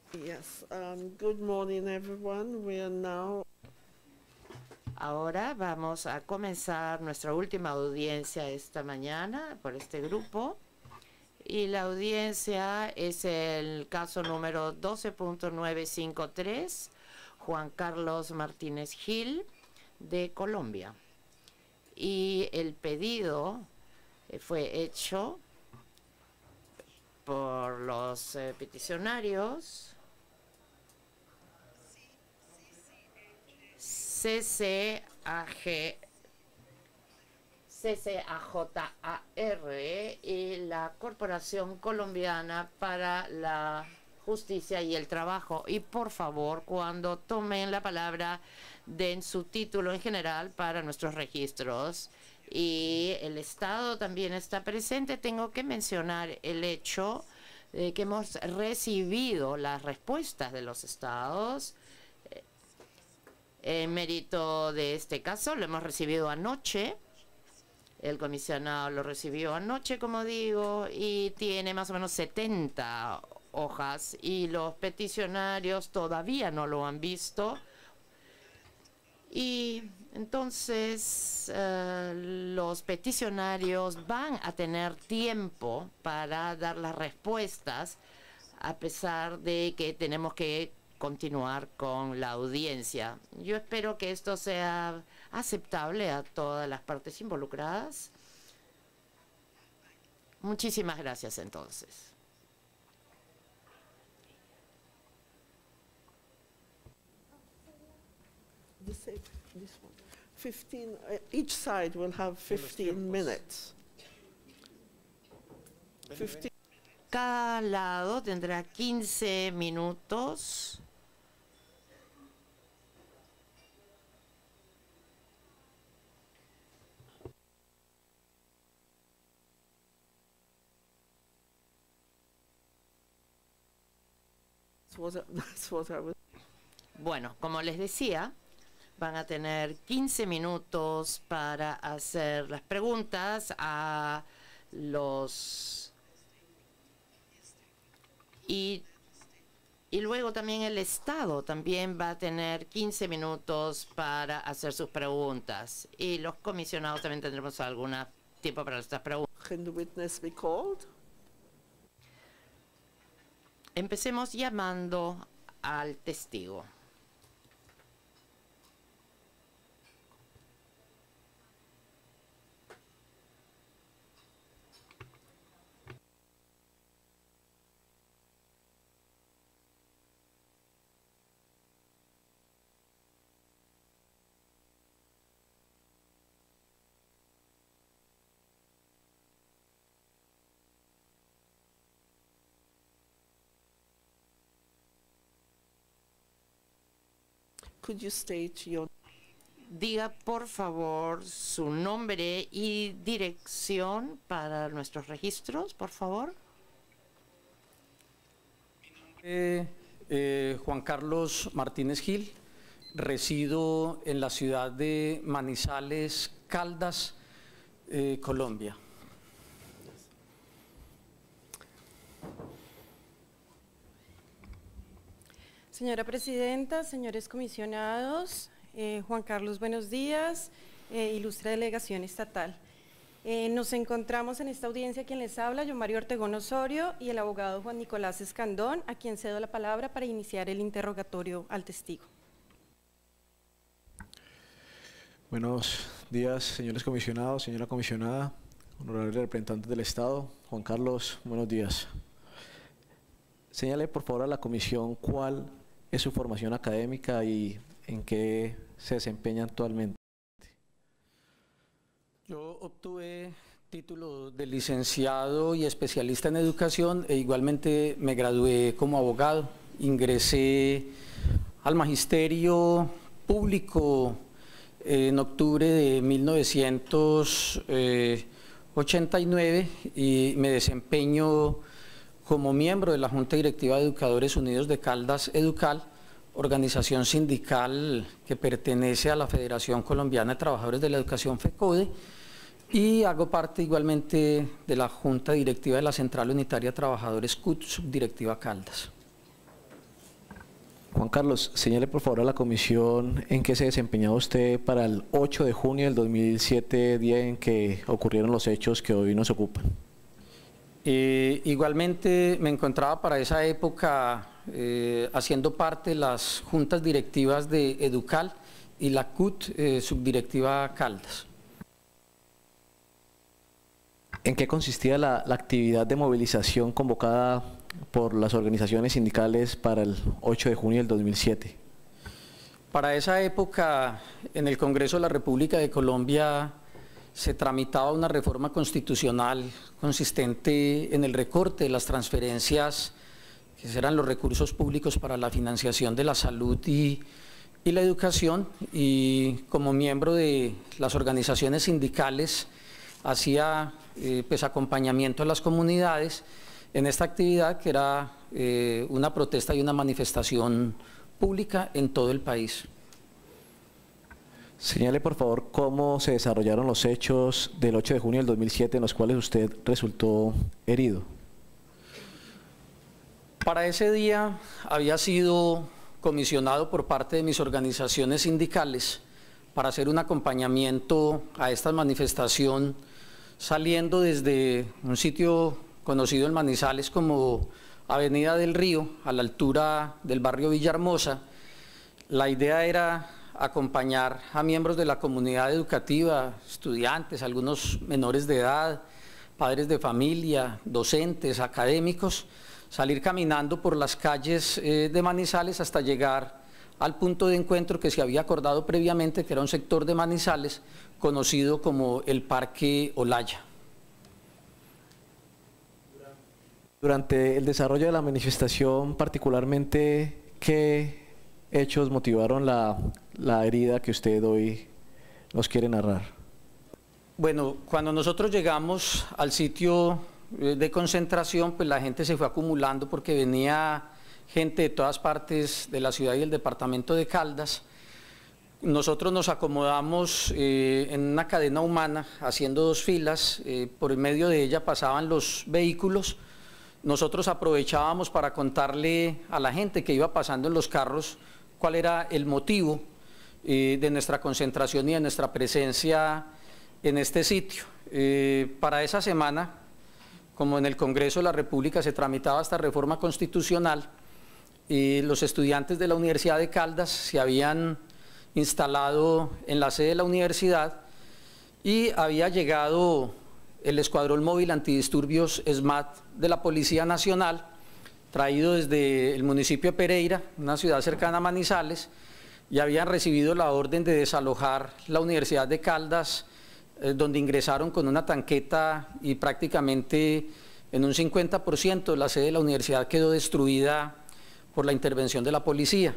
Yes, good morning everyone. We are now. Ahora vamos a comenzar nuestra última audiencia esta mañana por este grupo. Y la audiencia es el caso número 12.953, Juan Carlos Martínez Gil, de Colombia. Y el pedido fue hecho por los peticionarios CCAJAR y la Corporación Colombiana para la Justicia y el Trabajo. Y por favor, cuando tomen la palabra, den su título en general para nuestros registros. Y el Estado también está presente. Tengo que mencionar el hecho de que hemos recibido las respuestas de los estados. En mérito de este caso, lo hemos recibido anoche. El comisionado lo recibió anoche, como digo, y tiene más o menos 70 hojas. Y los peticionarios todavía no lo han visto. Y entonces los peticionarios van a tener tiempo para dar las respuestas, a pesar de que tenemos que continuar con la audiencia. Yo espero que esto sea aceptable a todas las partes involucradas. Muchísimas gracias, entonces. This one. 15. Each side will have 15 minutes. 15. Cada lado tendrá 15 minutos. Bueno, como les decía, van a tener 15 minutos para hacer las preguntas a los... Y luego también el Estado también va a tener 15 minutos para hacer sus preguntas. Y los comisionados también tendremos algún tiempo para estas preguntas. Can the witness be called? Empecemos llamando al testigo. Could you state your... Diga, por favor, su nombre y dirección para nuestros registros, por favor. Juan Carlos Martínez Gil, resido en la ciudad de Manizales, Caldas, Colombia. Señora Presidenta, señores comisionados, Juan Carlos, buenos días, ilustre delegación estatal. Nos encontramos en esta audiencia quien les habla, yo Mario Ortegón Osorio, y el abogado Juan Nicolás Escandón, a quien cedo la palabra para iniciar el interrogatorio al testigo. Buenos días, señores comisionados, señora comisionada, honorables representantes del Estado. Juan Carlos, buenos días. Señale por favor a la comisión cuál es su formación académica y en qué se desempeña actualmente. Yo obtuve título de licenciado y especialista en educación e igualmente me gradué como abogado. Ingresé al magisterio público en octubre de 1989 y me desempeño como miembro de la Junta Directiva de Educadores Unidos de Caldas Educal, organización sindical que pertenece a la Federación Colombiana de Trabajadores de la Educación FECODE, y hago parte igualmente de la Junta Directiva de la Central Unitaria de Trabajadores CUT, subdirectiva Caldas. Juan Carlos, señale por favor a la comisión en qué se desempeñaba usted para el 8 de junio del 2007, día en que ocurrieron los hechos que hoy nos ocupan. Igualmente me encontraba para esa época haciendo parte de las juntas directivas de Educal y la CUT, subdirectiva Caldas. ¿En qué consistía la actividad de movilización convocada por las organizaciones sindicales para el 8 de junio del 2007? Para esa época, en el Congreso de la República de Colombia se tramitaba una reforma constitucional consistente en el recorte de las transferencias, que serán los recursos públicos para la financiación de la salud y la educación, y como miembro de las organizaciones sindicales hacía pues acompañamiento a las comunidades en esta actividad que era una protesta y una manifestación pública en todo el país. Señale por favor cómo se desarrollaron los hechos del 8 de junio del 2007 en los cuales usted resultó herido. Para ese día había sido comisionado por parte de mis organizaciones sindicales para hacer un acompañamiento a esta manifestación saliendo desde un sitio conocido en Manizales como Avenida del Río, a la altura del barrio Villahermosa. La idea era acompañar a miembros de la comunidad educativa, estudiantes, algunos menores de edad, padres de familia, docentes, académicos, salir caminando por las calles de Manizales hasta llegar al punto de encuentro que se había acordado previamente, que era un sector de Manizales conocido como el Parque Olaya. Durante el desarrollo de la manifestación, particularmente, ¿qué hechos motivaron la herida que usted hoy nos quiere narrar? Bueno, cuando nosotros llegamos al sitio de concentración, pues la gente se fue acumulando porque venía gente de todas partes de la ciudad y del departamento de Caldas. Nosotros nos acomodamos en una cadena humana, haciendo dos filas, por el medio de ella pasaban los vehículos. Nosotros aprovechábamos para contarle a la gente que iba pasando en los carros cuál era el motivo de nuestra concentración y de nuestra presencia en este sitio. Para esa semana, como en el Congreso de la República se tramitaba esta reforma constitucional, los estudiantes de la Universidad de Caldas se habían instalado en la sede de la universidad y había llegado el Escuadrón Móvil Antidisturbios SMAT de la Policía Nacional, traído desde el municipio de Pereira, una ciudad cercana a Manizales, y habían recibido la orden de desalojar la Universidad de Caldas, donde ingresaron con una tanqueta y prácticamente en un 50% la sede de la universidad quedó destruida por la intervención de la policía.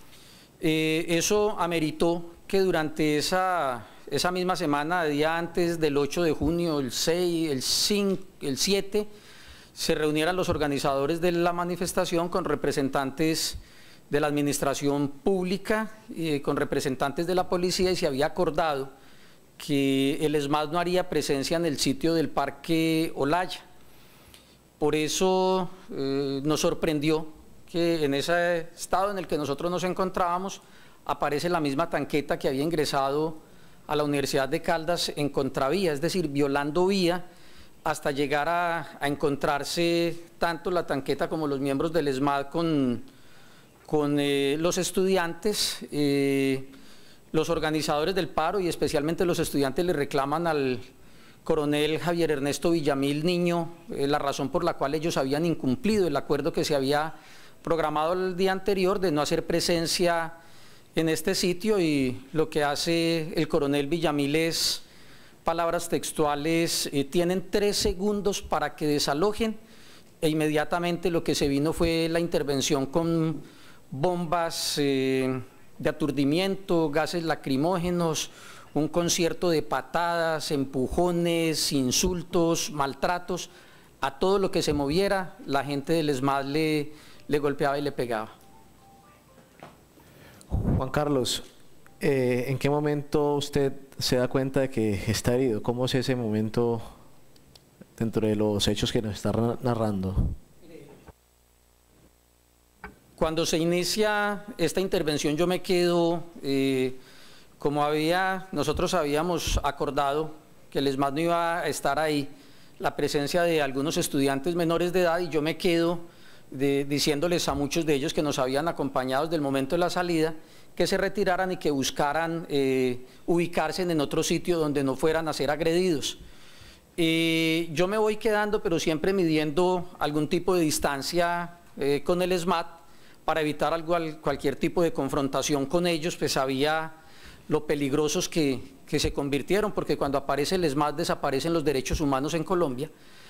Eso ameritó que durante esa misma semana, día antes del 8 de junio, el 6, el 5, el 7, se reunieran los organizadores de la manifestación con representantes de la administración pública, con representantes de la policía, y se había acordado que el ESMAD no haría presencia en el sitio del Parque Olaya. Por eso nos sorprendió que en ese estado en el que nosotros nos encontrábamos aparece la misma tanqueta que había ingresado a la Universidad de Caldas en contravía, es decir, violando vía, hasta llegar a encontrarse tanto la tanqueta como los miembros del ESMAD con los estudiantes. Los organizadores del paro y especialmente los estudiantes le reclaman al coronel Javier Ernesto Villamil Niño la razón por la cual ellos habían incumplido el acuerdo que se había programado el día anterior de no hacer presencia en este sitio, y lo que hace el coronel Villamil es, palabras textuales, tienen 3 segundos para que desalojen, e inmediatamente lo que se vino fue la intervención con bombas de aturdimiento, gases lacrimógenos, un concierto de patadas, empujones, insultos, maltratos, a todo lo que se moviera, la gente del ESMAD le golpeaba y le pegaba. Juan Carlos, ¿en qué momento usted se da cuenta de que está herido? ¿Cómo es ese momento dentro de los hechos que nos está narrando? Cuando se inicia esta intervención yo me quedo, como nosotros habíamos acordado que el ESMAD no iba a estar ahí, la presencia de algunos estudiantes menores de edad, y yo me quedo diciéndoles a muchos de ellos que nos habían acompañado desde el momento de la salida, que se retiraran y que buscaran ubicarse en otro sitio donde no fueran a ser agredidos. Yo me voy quedando, pero siempre midiendo algún tipo de distancia con el ESMAD para evitar cualquier tipo de confrontación con ellos, pues sabía lo peligrosos que se convirtieron, porque cuando aparece el ESMAD desaparecen los derechos humanos en Colombia.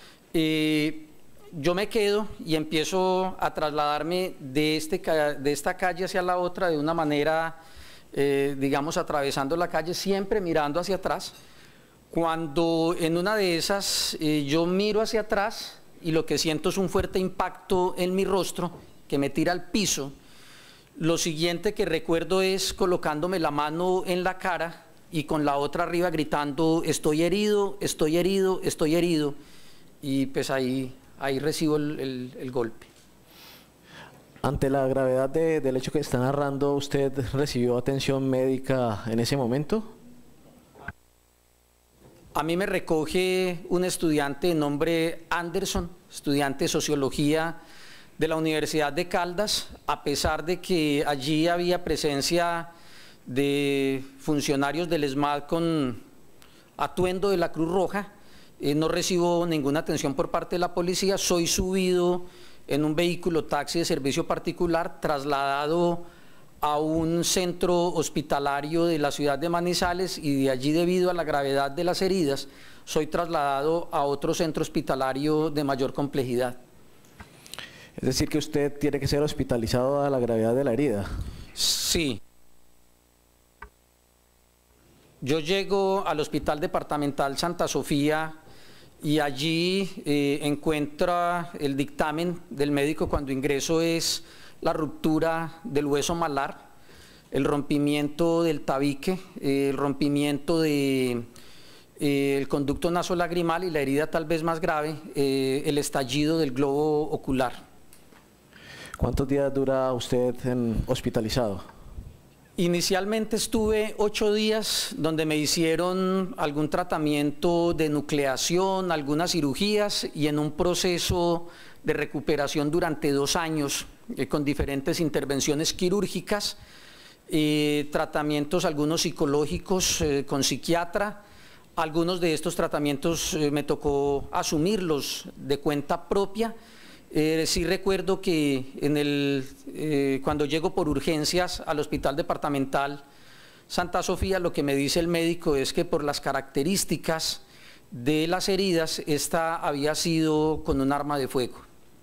Yo me quedo y empiezo a trasladarme de esta calle hacia la otra de una manera, digamos, atravesando la calle, siempre mirando hacia atrás. Cuando en una de esas yo miro hacia atrás y lo que siento es un fuerte impacto en mi rostro que me tira al piso. Lo siguiente que recuerdo es colocándome la mano en la cara y con la otra arriba gritando: estoy herido, estoy herido, estoy herido. Y pues ahí recibo el golpe. Ante la gravedad del hecho que está narrando, ¿usted recibió atención médica en ese momento? A mí me recoge un estudiante de nombre Anderson, estudiante de Sociología de la Universidad de Caldas, a pesar de que allí había presencia de funcionarios del ESMAD con atuendo de la Cruz Roja. No recibo ninguna atención por parte de la policía, soy subido en un vehículo taxi de servicio particular, trasladado a un centro hospitalario de la ciudad de Manizales, y de allí, debido a la gravedad de las heridas, soy trasladado a otro centro hospitalario de mayor complejidad. Es decir, que usted tiene que ser hospitalizado a la gravedad de la herida. Sí. Yo llego al Hospital Departamental Santa Sofía y allí encuentro el dictamen del médico cuando ingreso es la ruptura del hueso malar, el rompimiento del tabique, el rompimiento del conducto nasolagrimal y la herida tal vez más grave, el estallido del globo ocular. ¿Cuántos días dura usted hospitalizado? Inicialmente estuve 8 días donde me hicieron algún tratamiento de nucleación, algunas cirugías y en un proceso de recuperación durante 2 años con diferentes intervenciones quirúrgicas, tratamientos algunos psicológicos con psiquiatra. Algunos de estos tratamientos me tocó asumirlos de cuenta propia. Sí recuerdo que cuando llego por urgencias al Hospital Departamental Santa Sofía, lo que me dice el médico es que por las características de las heridas, esta había sido con un arma de fuego.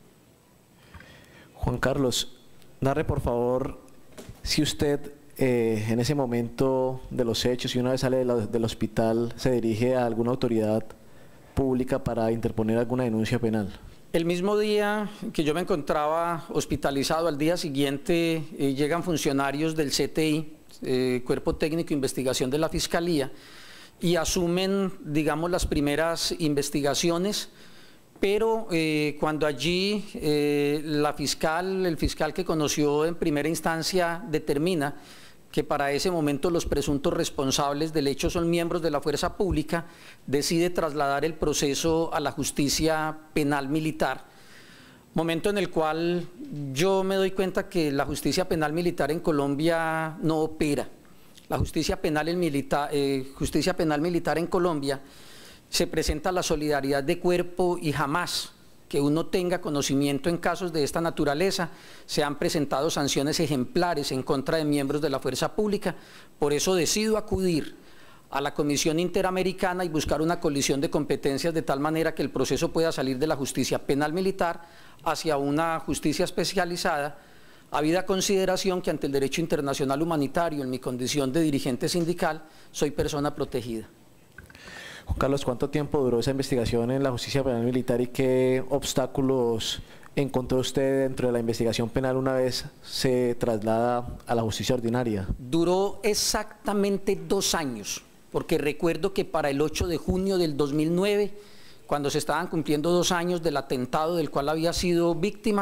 Juan Carlos, narre por favor si usted en ese momento de los hechos y una vez sale del hospital se dirige a alguna autoridad pública para interponer alguna denuncia penal. El mismo día que yo me encontraba hospitalizado, al día siguiente llegan funcionarios del CTI, Cuerpo Técnico de Investigación de la Fiscalía, y asumen, digamos, las primeras investigaciones, pero cuando allí el fiscal que conoció en primera instancia determina que para ese momento los presuntos responsables del hecho son miembros de la fuerza pública, decide trasladar el proceso a la justicia penal militar, momento en el cual yo me doy cuenta que la justicia penal militar en Colombia no opera. La justicia penal militar en Colombia se presenta la solidaridad de cuerpo y jamás que uno tenga conocimiento en casos de esta naturaleza se han presentado sanciones ejemplares en contra de miembros de la fuerza pública. Por eso decido acudir a la Comisión Interamericana y buscar una colisión de competencias de tal manera que el proceso pueda salir de la justicia penal militar hacia una justicia especializada, habida consideración que ante el derecho internacional humanitario, en mi condición de dirigente sindical, soy persona protegida. Juan Carlos, ¿cuánto tiempo duró esa investigación en la justicia penal militar y qué obstáculos encontró usted dentro de la investigación penal una vez se traslada a la justicia ordinaria? Duró exactamente 2 años, porque recuerdo que para el 8 de junio del 2009, cuando se estaban cumpliendo 2 años del atentado del cual había sido víctima,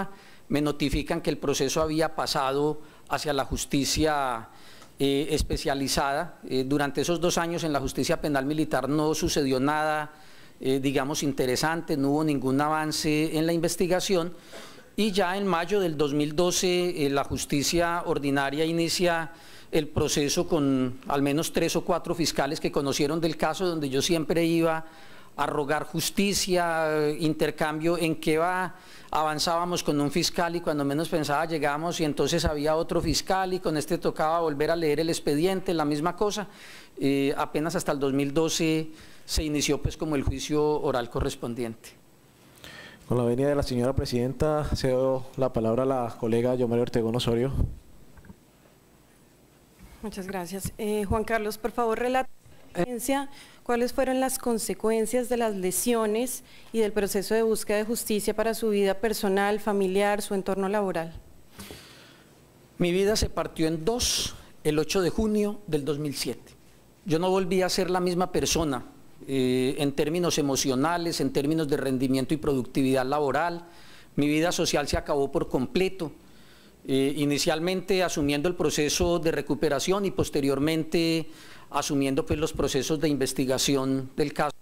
me notifican que el proceso había pasado hacia la justicia especializada. Durante esos 2 años en la justicia penal militar no sucedió nada, digamos, interesante, no hubo ningún avance en la investigación, y ya en mayo del 2012 la justicia ordinaria inicia el proceso con al menos 3 o 4 fiscales que conocieron del caso, donde yo siempre iba a rogar justicia, intercambio, en qué va, avanzábamos con un fiscal y cuando menos pensaba llegamos y entonces había otro fiscal y con este tocaba volver a leer el expediente, la misma cosa. Apenas hasta el 2012 se inició pues como el juicio oral correspondiente. Con la venia de la señora presidenta, cedo la palabra a la colega Yomaria Ortegón Osorio. Muchas gracias. Juan Carlos, por favor, relata cuáles fueron las consecuencias de las lesiones y del proceso de búsqueda de justicia para su vida personal, familiar, su entorno laboral. Mi vida se partió en 2 el 8 de junio del 2007. Yo no volví a ser la misma persona en términos emocionales, en términos de rendimiento y productividad laboral. Mi vida social se acabó por completo. Inicialmente asumiendo el proceso de recuperación y posteriormente asumiendo pues los procesos de investigación del caso.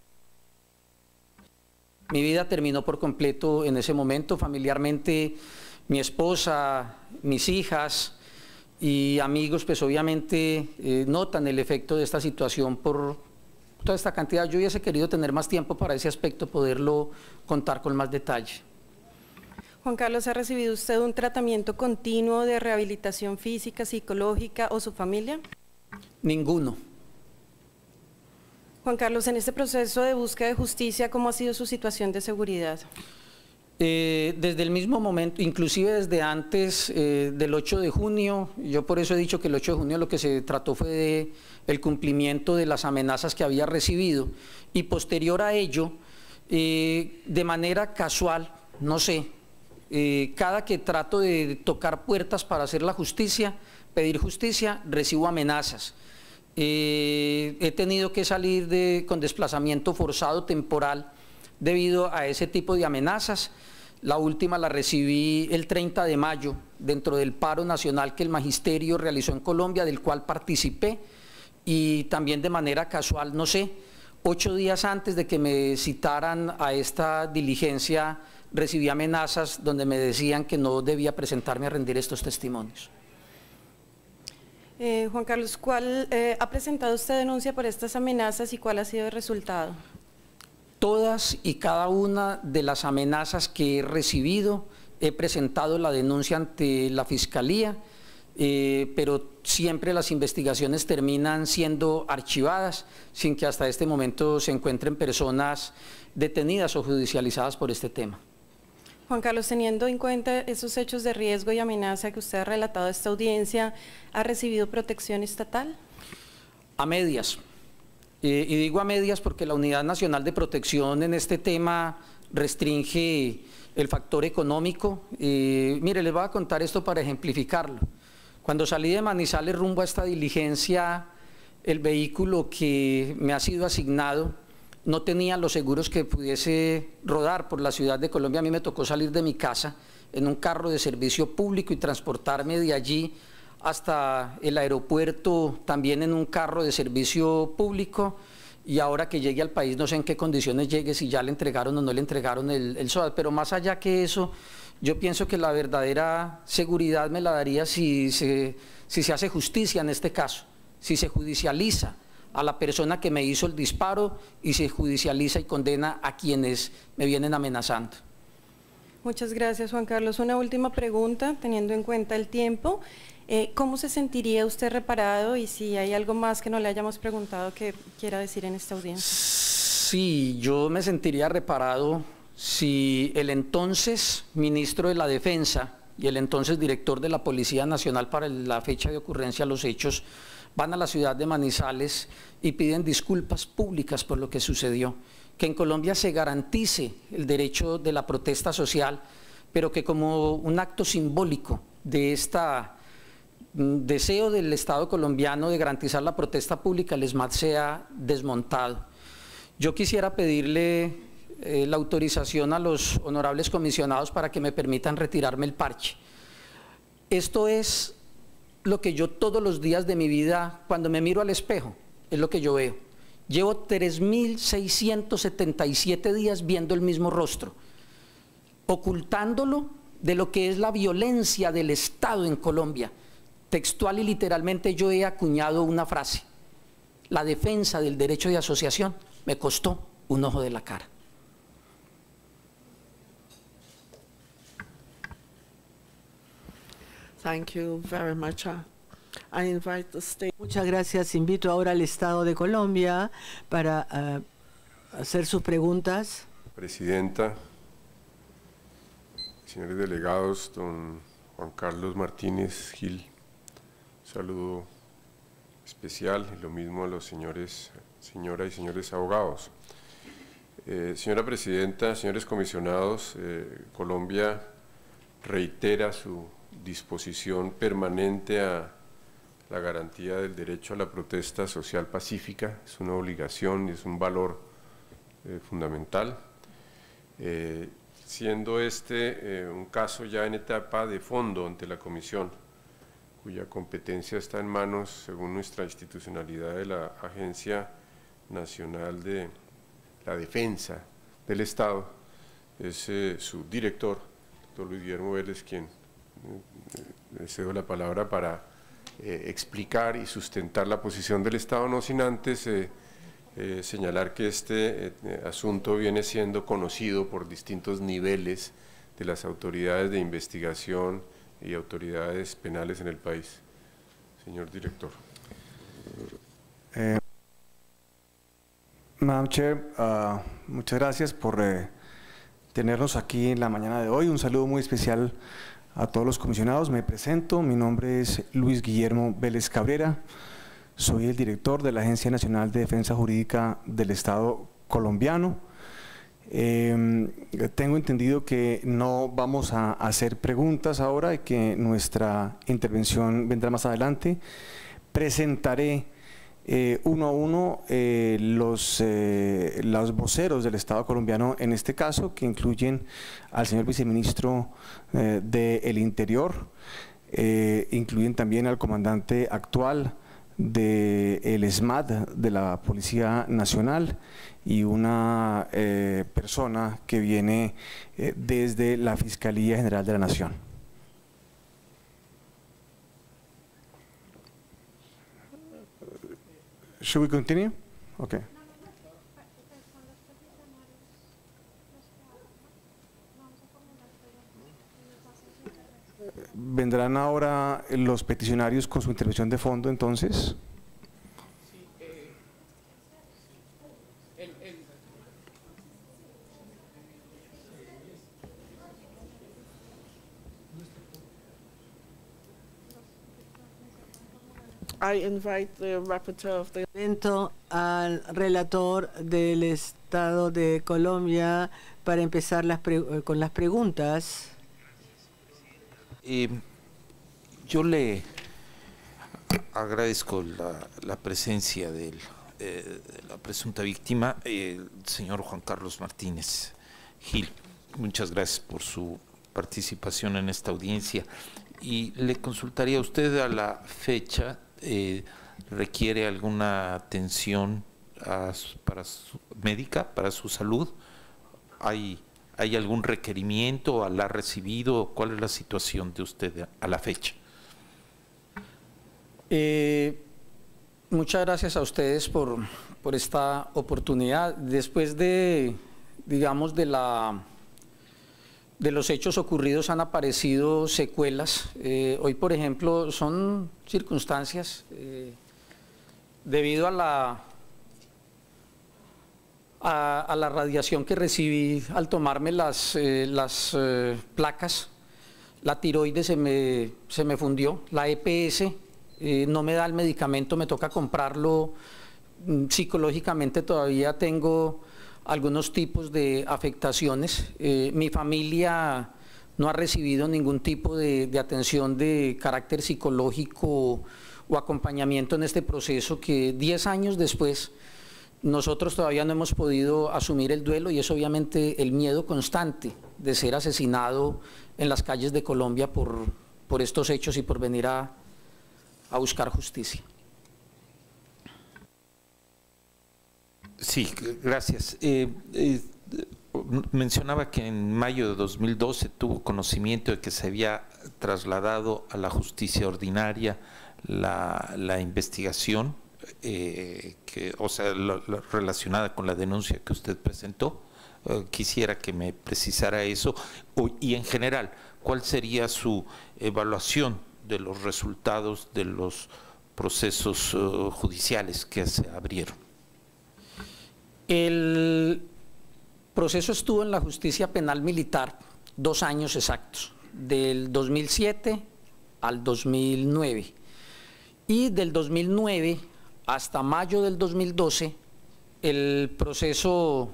Mi vida terminó por completo en ese momento. Familiarmente, mi esposa, mis hijas y amigos pues obviamente notan el efecto de esta situación por toda esta cantidad. Yo hubiese querido tener más tiempo para ese aspecto, poderlo contar con más detalle. Juan Carlos, ¿ha recibido usted un tratamiento continuo de rehabilitación física, psicológica o su familia? Ninguno. Juan Carlos, en este proceso de búsqueda de justicia, ¿cómo ha sido su situación de seguridad? Desde el mismo momento, inclusive desde antes del 8 de junio, yo por eso he dicho que el 8 de junio lo que se trató fue de el cumplimiento de las amenazas que había recibido, y posterior a ello, de manera casual, no sé, cada que trato de tocar puertas para hacer la justicia, pedir justicia, recibo amenazas. He tenido que salir con desplazamiento forzado temporal debido a ese tipo de amenazas. La última la recibí el 30 de mayo dentro del paro nacional que el magisterio realizó en Colombia, del cual participé, y también de manera casual, no sé, 8 días antes de que me citaran a esta diligencia, recibí amenazas donde me decían que no debía presentarme a rendir estos testimonios. Juan Carlos, ¿ha presentado usted denuncia por estas amenazas y cuál ha sido el resultado? Todas y cada una de las amenazas que he recibido, he presentado la denuncia ante la Fiscalía, pero siempre las investigaciones terminan siendo archivadas sin que hasta este momento se encuentren personas detenidas o judicializadas por este tema. Juan Carlos, teniendo en cuenta esos hechos de riesgo y amenaza que usted ha relatado a esta audiencia, ¿ha recibido protección estatal? A medias. Y digo a medias porque la Unidad Nacional de Protección en este tema restringe el factor económico. Mire, les voy a contar esto para ejemplificarlo. Cuando salí de Manizales rumbo a esta diligencia, el vehículo que me ha sido asignado no tenía los seguros que pudiese rodar por la ciudad de Colombia. A mí me tocó salir de mi casa en un carro de servicio público y transportarme de allí hasta el aeropuerto también en un carro de servicio público, y ahora que llegue al país no sé en qué condiciones llegue, si ya le entregaron o no le entregaron el SOAT. Pero más allá que eso, yo pienso que la verdadera seguridad me la daría si se hace justicia en este caso, si se judicializa a la persona que me hizo el disparo y se judicializa y condena a quienes me vienen amenazando. Muchas gracias, Juan Carlos. Una última pregunta, teniendo en cuenta el tiempo. ¿Cómo se sentiría usted reparado y si hay algo más que no le hayamos preguntado que quiera decir en esta audiencia? Sí, yo me sentiría reparado si el entonces ministro de la Defensa y el entonces director de la Policía Nacional para la fecha de ocurrencia de los hechos van a la ciudad de Manizales y piden disculpas públicas por lo que sucedió, que en Colombia se garantice el derecho de la protesta social, pero que como un acto simbólico de esta deseo del Estado colombiano de garantizar la protesta pública, el ESMAD sea desmontado. Yo quisiera pedirle la autorización a los honorables comisionados para que me permitan retirarme el parche. Esto es lo que yo todos los días de mi vida, cuando me miro al espejo, es lo que yo veo. Llevo 3.677 días viendo el mismo rostro, ocultándolo de lo que es la violencia del Estado en Colombia. Textual y literalmente yo he acuñado una frase: la defensa del derecho de asociación me costó un ojo de la cara. Thank you very much. I invite the state. Muchas gracias. Invito ahora al Estado de Colombia para hacer sus preguntas. Presidenta, señores delegados, don Juan Carlos Martínez Gil, saludo especial y lo mismo a los señores, señoras y señores abogados. Señora Presidenta, señores comisionados, Colombia reitera su disposición permanente a la garantía del derecho a la protesta social pacífica. Es una obligación y es un valor fundamental, siendo este un caso ya en etapa de fondo ante la Comisión, cuya competencia está en manos, según nuestra institucionalidad, de la Agencia Nacional de la Defensa del Estado. Es su director, doctor Luis Guillermo Vélez, quien le cedo la palabra para explicar y sustentar la posición del Estado, no sin antes señalar que este asunto viene siendo conocido por distintos niveles de las autoridades de investigación y autoridades penales en el país. Señor director. Madam Chair, muchas gracias por tenernos aquí en la mañana de hoy. Un saludo muy especial a todos los comisionados. Me presento, mi nombre es Luis Guillermo Vélez Cabrera, soy el director de la Agencia Nacional de Defensa Jurídica del Estado colombiano. Tengo entendido que no vamos a hacer preguntas ahora y que nuestra intervención vendrá más adelante. Presentaré uno a uno los voceros del Estado colombiano en este caso, que incluyen al señor viceministro del Interior, incluyen también al comandante actual del ESMAD de la Policía Nacional y una persona que viene desde la Fiscalía General de la Nación. Should we continue? Okay. ¿Vendrán ahora los peticionarios con su intervención de fondo entonces? I invite the rapporteur of the Invito al relator del Estado de Colombia para empezar con las preguntas. Yo le agradezco la presencia de la presunta víctima, el señor Juan Carlos Martínez Gil. Muchas gracias por su participación en esta audiencia. Y le consultaría a usted, a la fecha, ¿requiere alguna atención médica para su salud? ¿Hay algún requerimiento? ¿La ha recibido? ¿Cuál es la situación de usted a la fecha? Muchas gracias a ustedes por esta oportunidad. Después de, digamos, de los hechos ocurridos han aparecido secuelas. Hoy, por ejemplo, son circunstancias debido a la radiación que recibí al tomarme las placas. La tiroides se me fundió, la EPS no me da el medicamento, me toca comprarlo. Psicológicamente todavía tengo algunos tipos de afectaciones. Mi familia no ha recibido ningún tipo de atención de carácter psicológico o acompañamiento en este proceso que 10 años después nosotros todavía no hemos podido asumir el duelo y es obviamente el miedo constante de ser asesinado en las calles de Colombia por estos hechos y por venir a buscar justicia. Sí, gracias. Mencionaba que en mayo de 2012 tuvo conocimiento de que se había trasladado a la justicia ordinaria la investigación, relacionada con la denuncia que usted presentó. Quisiera que me precisara eso y en general, ¿cuál sería su evaluación de los resultados de los procesos judiciales que se abrieron? El proceso estuvo en la justicia penal militar 2 años exactos, del 2007 al 2009. Y del 2009 hasta mayo del 2012, el proceso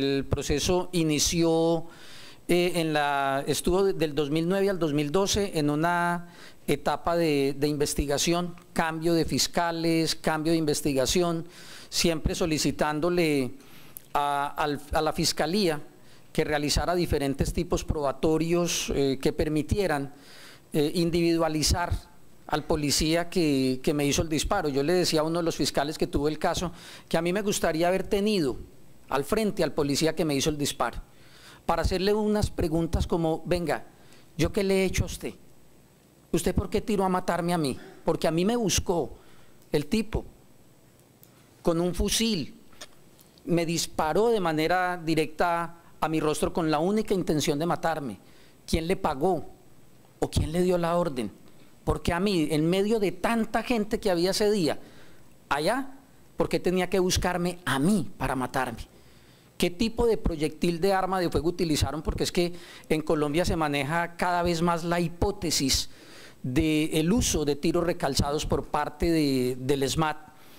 inició, estuvo del 2009 al 2012 en una etapa de investigación, cambio de fiscales, cambio de investigación, siempre solicitándole a la Fiscalía que realizara diferentes tipos probatorios que permitieran individualizar al policía que me hizo el disparo. Yo le decía a uno de los fiscales que tuvo el caso que a mí me gustaría haber tenido al frente al policía que me hizo el disparo, para hacerle unas preguntas como, venga, ¿yo qué le he hecho a usted? ¿Usted por qué tiró a matarme a mí? Porque a mí me buscó el tipo con un fusil, me disparó de manera directa a mi rostro con la única intención de matarme. ¿Quién le pagó? ¿O quién le dio la orden? Porque a mí, en medio de tanta gente que había ese día, allá, ¿por qué tenía que buscarme a mí para matarme? ¿Qué tipo de proyectil de arma de fuego utilizaron? Porque es que en Colombia se maneja cada vez más la hipótesis del uso de tiros recalzados por parte del ESMAD.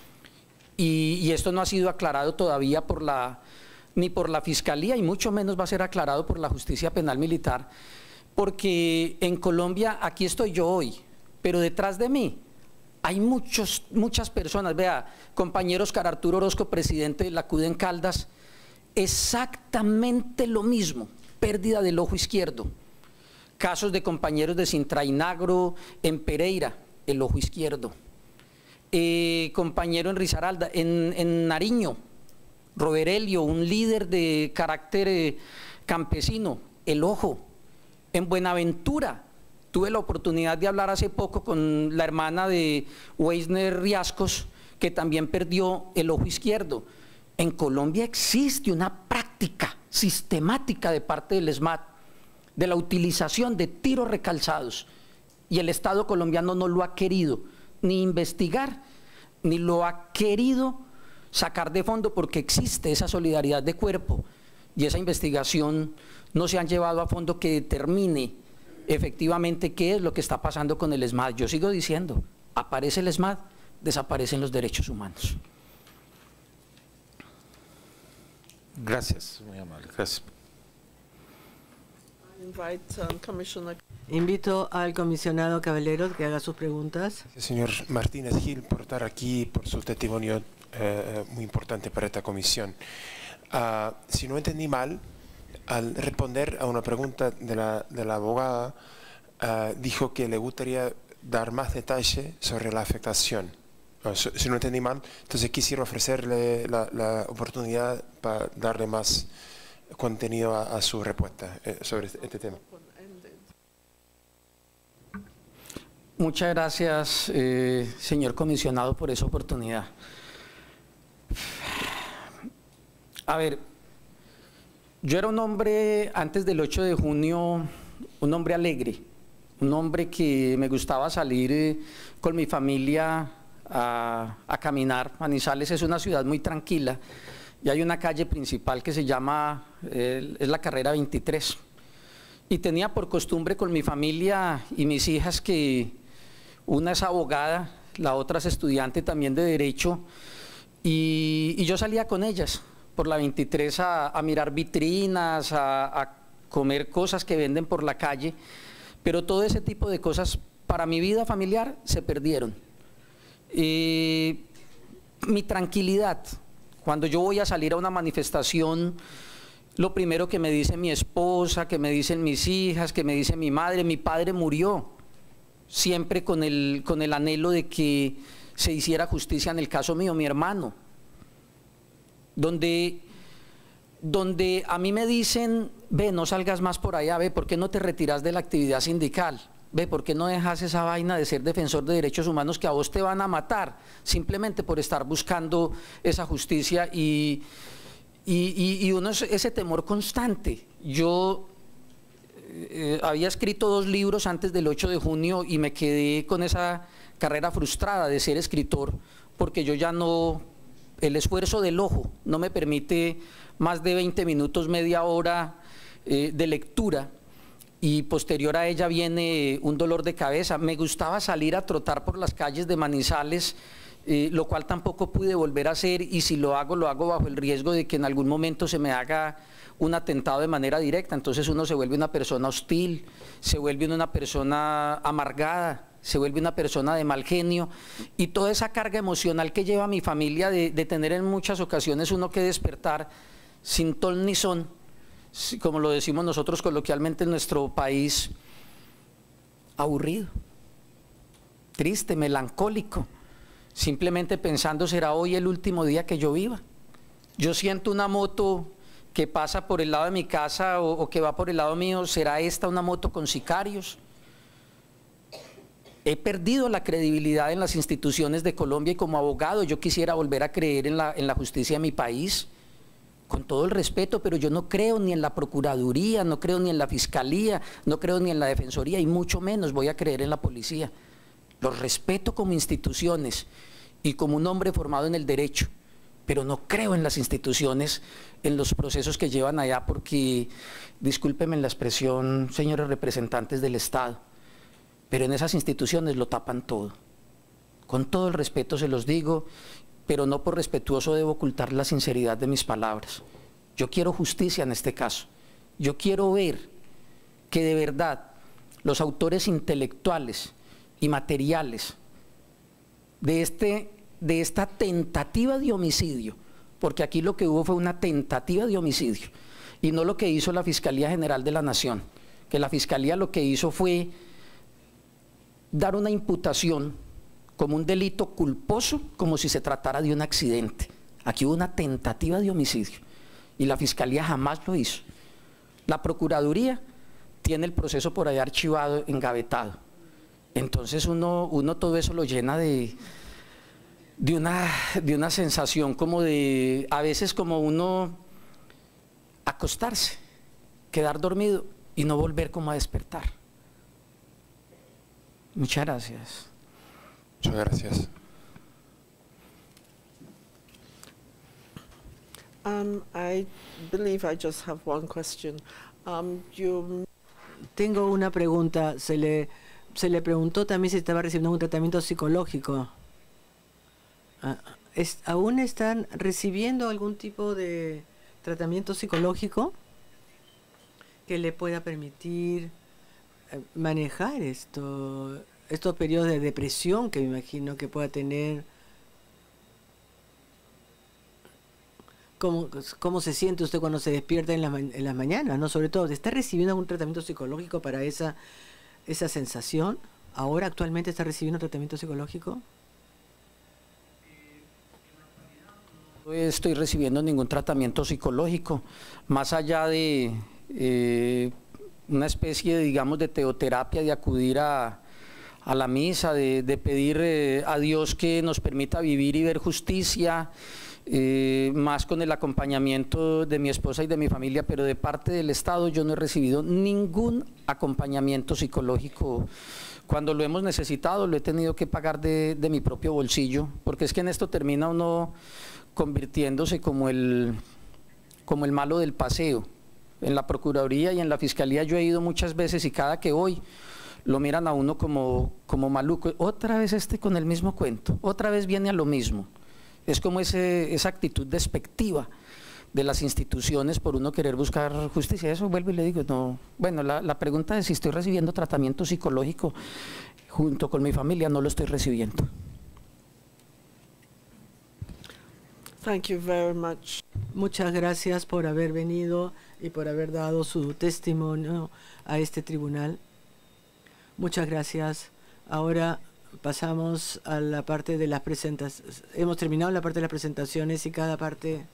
Y esto no ha sido aclarado todavía ni por la Fiscalía y mucho menos va a ser aclarado por la Justicia Penal Militar, porque en Colombia, aquí estoy yo hoy, pero detrás de mí hay muchas personas. Vea, compañero Oscar Arturo Orozco, presidente de la CUDE en Caldas, exactamente lo mismo, pérdida del ojo izquierdo. Casos de compañeros de Sintrainagro en Pereira, el ojo izquierdo. Compañero en Risaralda, en Nariño, Roberelio, un líder de carácter campesino, el ojo. En Buenaventura, tuve la oportunidad de hablar hace poco con la hermana de Weisner Riascos, que también perdió el ojo izquierdo. En Colombia existe una práctica sistemática de parte del ESMAD de la utilización de tiros recalzados y el Estado colombiano no lo ha querido ni investigar, ni lo ha querido sacar de fondo porque existe esa solidaridad de cuerpo y esa investigación no se han llevado a fondo que determine efectivamente qué es lo que está pasando con el ESMAD. Yo sigo diciendo, aparece el ESMAD, desaparecen los derechos humanos. Gracias, muy amable. Gracias. Invito al comisionado Caballero que haga sus preguntas. Señor Martínez Gil, por estar aquí, por su testimonio muy importante para esta comisión. Si no entendí mal, al responder a una pregunta de la abogada, dijo que le gustaría dar más detalle sobre la afectación. Si no entendí mal, entonces quisiera ofrecerle la oportunidad para darle más contenido a su respuesta sobre este tema. Muchas gracias, señor comisionado, por esa oportunidad. A ver, yo era un hombre, antes del 8 de junio, un hombre alegre, un hombre que me gustaba salir con mi familia a caminar. Manizales es una ciudad muy tranquila y hay una calle principal que se llama, es la carrera 23. Y tenía por costumbre con mi familia y mis hijas, que una es abogada, la otra es estudiante también de Derecho, y yo salía con ellas por la 23 a mirar vitrinas, a comer cosas que venden por la calle, pero todo ese tipo de cosas para mi vida familiar se perdieron. Mi tranquilidad Cuando yo voy a salir a una manifestación, lo primero que me dice mi esposa, que me dicen mis hijas, que me dice mi madre, mi padre murió, siempre con el anhelo de que se hiciera justicia en el caso mío, mi hermano. Donde a mí me dicen, ve, no salgas más por allá, ve, ¿por qué no te retiras de la actividad sindical? Ve, ¿por qué no dejas esa vaina de ser defensor de derechos humanos que a vos te van a matar simplemente por estar buscando esa justicia? Y uno es ese temor constante. Yo había escrito 2 libros antes del 8 de junio y me quedé con esa carrera frustrada de ser escritor, porque yo ya no, el esfuerzo del ojo no me permite más de 20 minutos, media hora de lectura, y posterior a ella viene un dolor de cabeza. Me gustaba salir a trotar por las calles de Manizales, lo cual tampoco pude volver a hacer, y si lo hago bajo el riesgo de que en algún momento se me haga un atentado de manera directa. Entonces uno se vuelve una persona hostil, se vuelve una persona amargada, se vuelve una persona de mal genio, y toda esa carga emocional que lleva mi familia de tener en muchas ocasiones uno que despertar sin ton ni son, como lo decimos nosotros coloquialmente en nuestro país, aburrido, triste, melancólico, simplemente pensando, ¿será hoy el último día que yo viva? Yo siento una moto que pasa por el lado de mi casa o que va por el lado mío, ¿será esta una moto con sicarios? He perdido la credibilidad en las instituciones de Colombia, y como abogado yo quisiera volver a creer en la justicia de mi país, con todo el respeto, pero yo no creo ni en la Procuraduría, no creo ni en la Fiscalía, no creo ni en la Defensoría, y mucho menos voy a creer en la policía. Los respeto como instituciones y como un hombre formado en el derecho, pero no creo en las instituciones, en los procesos que llevan allá, porque, discúlpenme la expresión, señores representantes del Estado, pero en esas instituciones lo tapan todo. Con todo el respeto se los digo, pero no por respetuoso debo ocultar la sinceridad de mis palabras. Yo quiero justicia en este caso. Yo quiero ver que de verdad los autores intelectuales y materiales de esta tentativa de homicidio, porque aquí lo que hubo fue una tentativa de homicidio, y no lo que hizo la Fiscalía General de la Nación, que la Fiscalía lo que hizo fue dar una imputación como un delito culposo, como si se tratara de un accidente. Aquí hubo una tentativa de homicidio y la Fiscalía jamás lo hizo. La Procuraduría tiene el proceso por ahí archivado, engavetado. Entonces uno todo eso lo llena de una sensación como de, a veces como uno acostarse, quedar dormido y no volver como a despertar. Muchas gracias. Muchas gracias. I believe I just have one question. Tengo una pregunta. Se le preguntó también si estaba recibiendo un tratamiento psicológico. ¿Aún están recibiendo algún tipo de tratamiento psicológico que le pueda permitir manejar estos periodos de depresión que me imagino que pueda tener? ¿Cómo se siente usted cuando se despierta en las mañanas, ¿no? Sobre todo, ¿está recibiendo algún tratamiento psicológico para esa sensación? ¿Ahora actualmente está recibiendo tratamiento psicológico? No estoy recibiendo ningún tratamiento psicológico, más allá de una especie, digamos, de teoterapia, de acudir a la misa, de pedir a Dios que nos permita vivir y ver justicia, más con el acompañamiento de mi esposa y de mi familia, pero de parte del Estado yo no he recibido ningún acompañamiento psicológico. Cuando lo hemos necesitado lo he tenido que pagar de mi propio bolsillo, porque es que en esto termina uno convirtiéndose como el malo del paseo. En la Procuraduría y en la Fiscalía yo he ido muchas veces y cada que voy lo miran a uno como maluco. Otra vez con el mismo cuento, otra vez viene a lo mismo. Es como esa actitud despectiva de las instituciones por uno querer buscar justicia. Eso vuelvo y le digo, no. Bueno, la pregunta de si estoy recibiendo tratamiento psicológico junto con mi familia, no lo estoy recibiendo. Thank you very much. Muchas gracias por haber venido y por haber dado su testimonio a este tribunal. Muchas gracias. Ahora pasamos a la parte de las presentaciones. Hemos terminado la parte de las presentaciones y cada parte,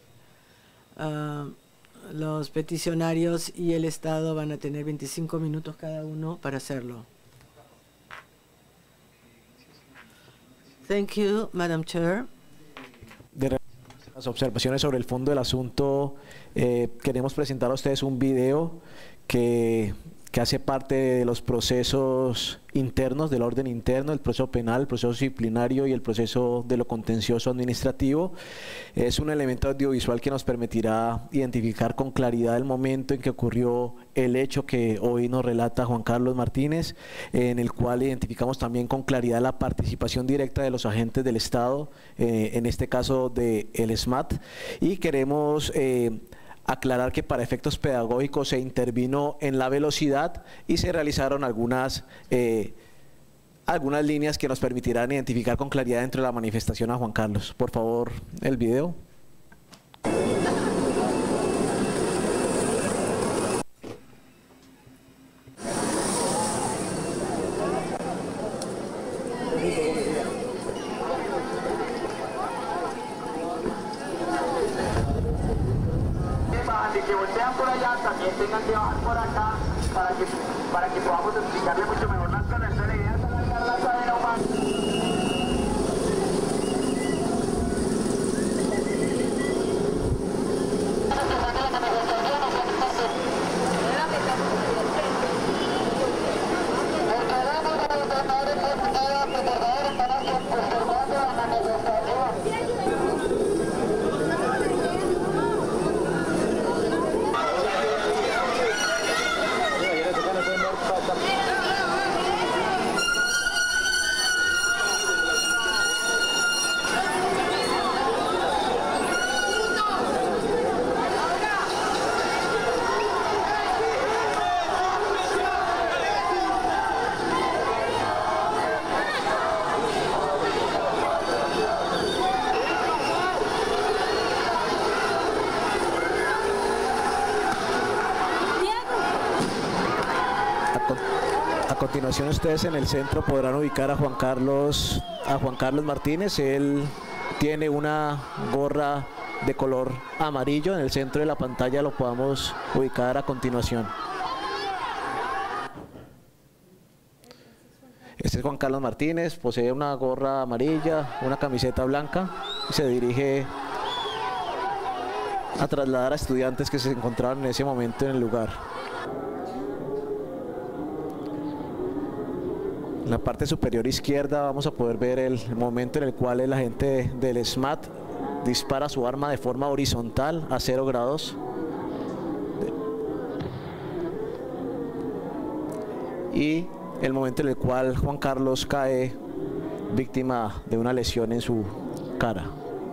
los peticionarios y el Estado van a tener 25 minutos cada uno para hacerlo. Thank you, Madam Chair. De las observaciones sobre el fondo del asunto, queremos presentar a ustedes un video que hace parte de los procesos internos, del orden interno, el proceso penal, el proceso disciplinario y el proceso de lo contencioso administrativo. Es un elemento audiovisual que nos permitirá identificar con claridad el momento en que ocurrió el hecho que hoy nos relata Juan Carlos Martínez, en el cual identificamos también con claridad la participación directa de los agentes del Estado, en este caso del SMAT, y queremos aclarar que para efectos pedagógicos se intervino en la velocidad y se realizaron algunas líneas que nos permitirán identificar con claridad dentro de la manifestación a Juan Carlos. Por favor, el video. Que voltean por allá, también tengan que bajar por acá para que podamos explicarle mucho mejor las cosas. Entonces la idea es alargar la cadena humana. A continuación ustedes en el centro podrán ubicar a Juan Carlos Martínez. Él tiene una gorra de color amarillo. En el centro de la pantalla lo podamos ubicar a continuación. Este es Juan Carlos Martínez, posee una gorra amarilla, una camiseta blanca y se dirige a trasladar a estudiantes que se encontraban en ese momento en el lugar. En la parte superior izquierda vamos a poder ver el momento en el cual el agente del SMAT dispara su arma de forma horizontal a 0 grados. Y el momento en el cual Juan Carlos cae víctima de una lesión en su cara.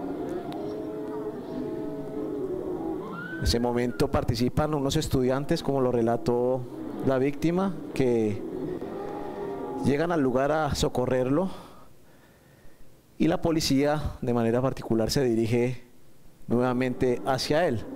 En ese momento participan unos estudiantes, como lo relató la víctima, que llegan al lugar a socorrerlo y la policía de manera particular se dirige nuevamente hacia él.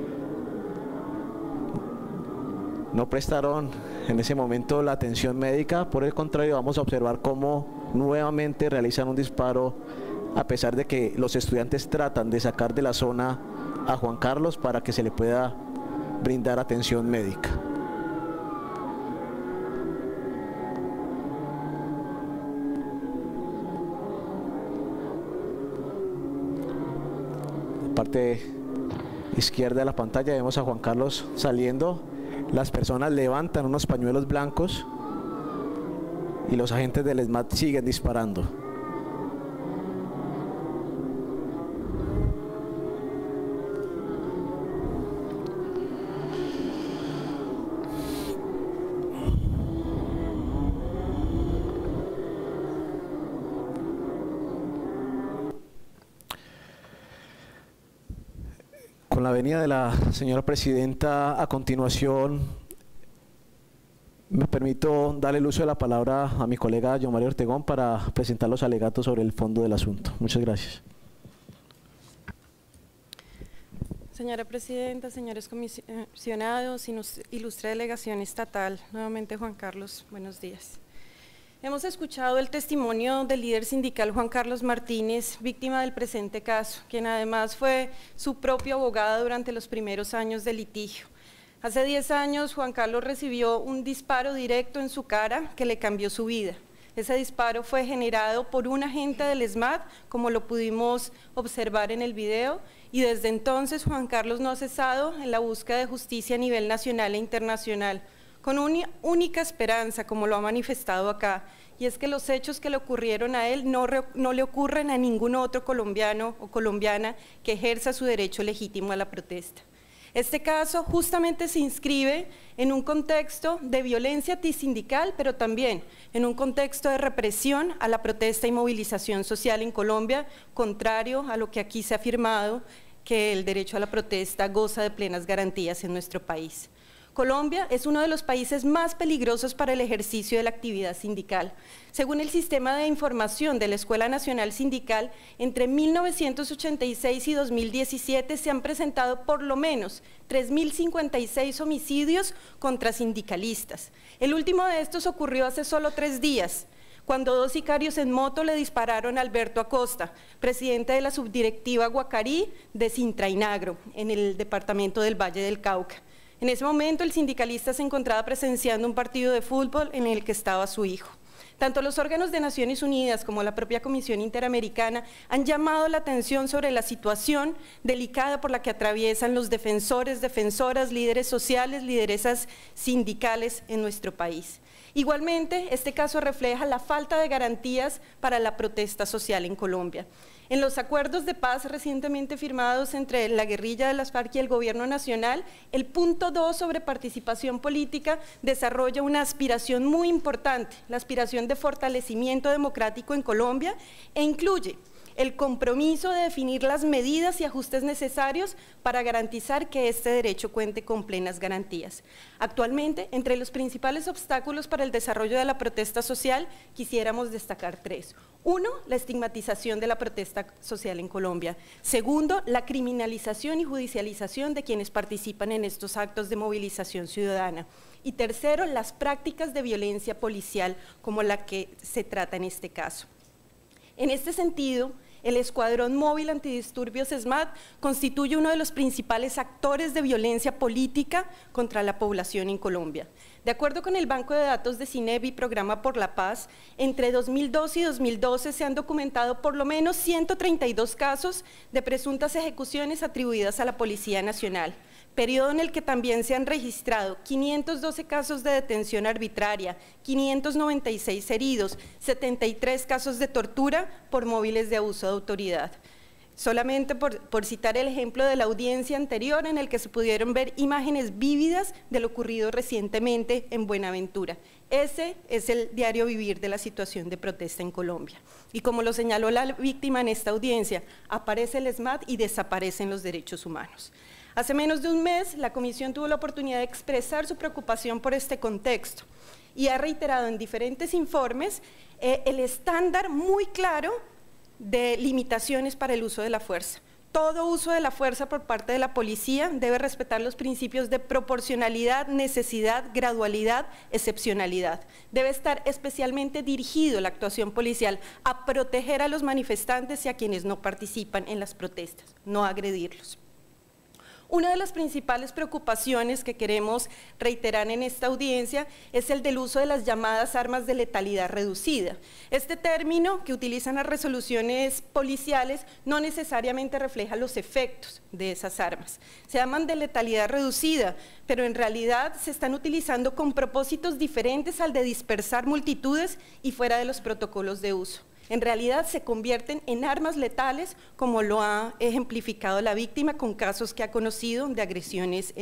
No prestaron en ese momento la atención médica, por el contrario vamos a observar cómo nuevamente realizan un disparo a pesar de que los estudiantes tratan de sacar de la zona a Juan Carlos para que se le pueda brindar atención médica. Parte izquierda de la pantalla vemos a Juan Carlos saliendo. Las personas levantan unos pañuelos blancos y los agentes del SMAT siguen disparando. Con la venida de la señora presidenta, a continuación me permito darle el uso de la palabra a mi colega John Mario Ortegón para presentar los alegatos sobre el fondo del asunto. Muchas gracias. Señora Presidenta, señores comisionados, ilustre delegación estatal, nuevamente Juan Carlos, buenos días. Hemos escuchado el testimonio del líder sindical Juan Carlos Martínez, víctima del presente caso, quien además fue su propio abogado durante los primeros años del litigio. Hace 10 años Juan Carlos recibió un disparo directo en su cara que le cambió su vida. Ese disparo fue generado por un agente del ESMAD, como lo pudimos observar en el video, y desde entonces Juan Carlos no ha cesado en la búsqueda de justicia a nivel nacional e internacional, con una única esperanza, como lo ha manifestado acá, y es que los hechos que le ocurrieron a él no le ocurren a ningún otro colombiano o colombiana que ejerza su derecho legítimo a la protesta. Este caso justamente se inscribe en un contexto de violencia antisindical, pero también en un contexto de represión a la protesta y movilización social en Colombia, contrario a lo que aquí se ha afirmado, que el derecho a la protesta goza de plenas garantías en nuestro país. Colombia es uno de los países más peligrosos para el ejercicio de la actividad sindical. Según el Sistema de Información de la Escuela Nacional Sindical, entre 1986 y 2017 se han presentado por lo menos 3.056 homicidios contra sindicalistas. El último de estos ocurrió hace solo 3 días, cuando 2 sicarios en moto le dispararon a Alberto Acosta, presidente de la subdirectiva Guacarí de Sintrainagro, en el departamento del Valle del Cauca. En ese momento el sindicalista se encontraba presenciando un partido de fútbol en el que estaba su hijo. Tanto los órganos de Naciones Unidas como la propia Comisión Interamericana han llamado la atención sobre la situación delicada por la que atraviesan los defensores, defensoras, líderes sociales, lideresas sindicales en nuestro país. Igualmente, este caso refleja la falta de garantías para la protesta social en Colombia. En los acuerdos de paz recientemente firmados entre la guerrilla de las FARC y el Gobierno Nacional, el punto 2 sobre participación política desarrolla una aspiración muy importante, la aspiración de fortalecimiento democrático en Colombia, e incluye el compromiso de definir las medidas y ajustes necesarios para garantizar que este derecho cuente con plenas garantías. Actualmente, entre los principales obstáculos para el desarrollo de la protesta social, quisiéramos destacar 3. 1, la estigmatización de la protesta social en Colombia. 2, la criminalización y judicialización de quienes participan en estos actos de movilización ciudadana. Y 3, las prácticas de violencia policial como la que se trata en este caso. En este sentido, el Escuadrón Móvil Antidisturbios ESMAD constituye uno de los principales actores de violencia política contra la población en Colombia. De acuerdo con el Banco de Datos de CINEVI, Programa por la Paz, entre 2002 y 2012 se han documentado por lo menos 132 casos de presuntas ejecuciones atribuidas a la Policía Nacional, periodo en el que también se han registrado 512 casos de detención arbitraria, 596 heridos, 73 casos de tortura por móviles de abuso de autoridad. Solamente por citar el ejemplo de la audiencia anterior en el que se pudieron ver imágenes vívidas de lo ocurrido recientemente en Buenaventura. Ese es el diario vivir de la situación de protesta en Colombia. Y como lo señaló la víctima en esta audiencia, aparece el ESMAD y desaparecen los derechos humanos. Hace menos de un mes, la Comisión tuvo la oportunidad de expresar su preocupación por este contexto y ha reiterado en diferentes informes el estándar muy claro de limitaciones para el uso de la fuerza. Todo uso de la fuerza por parte de la policía debe respetar los principios de proporcionalidad, necesidad, gradualidad, excepcionalidad. Debe estar especialmente dirigido la actuación policial a proteger a los manifestantes y a quienes no participan en las protestas, no agredirlos. Una de las principales preocupaciones que queremos reiterar en esta audiencia es el del uso de las llamadas armas de letalidad reducida. Este término que utilizan las resoluciones policiales no necesariamente refleja los efectos de esas armas. Se llaman de letalidad reducida, pero en realidad se están utilizando con propósitos diferentes al de dispersar multitudes y fuera de los protocolos de uso. En realidad se convierten en armas letales, como lo ha ejemplificado la víctima con casos que ha conocido de agresiones,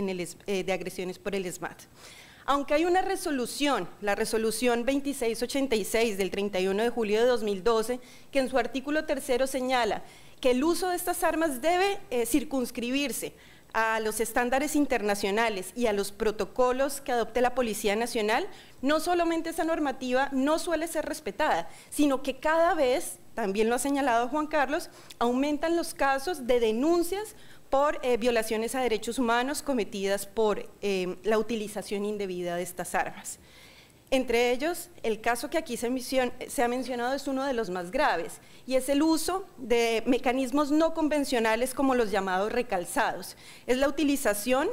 por el ESMAD. Aunque hay una resolución, la resolución 2686 del 31 de julio de 2012, que en su artículo 3 señala que el uso de estas armas debe circunscribirse a los estándares internacionales y a los protocolos que adopte la Policía Nacional, no solamente esa normativa no suele ser respetada, sino que cada vez, también lo ha señalado Juan Carlos, aumentan los casos de denuncias por violaciones a derechos humanos cometidas por la utilización indebida de estas armas. Entre ellos, el caso que aquí se ha mencionado es uno de los más graves, y es el uso de mecanismos no convencionales como los llamados recalzados. Es la utilización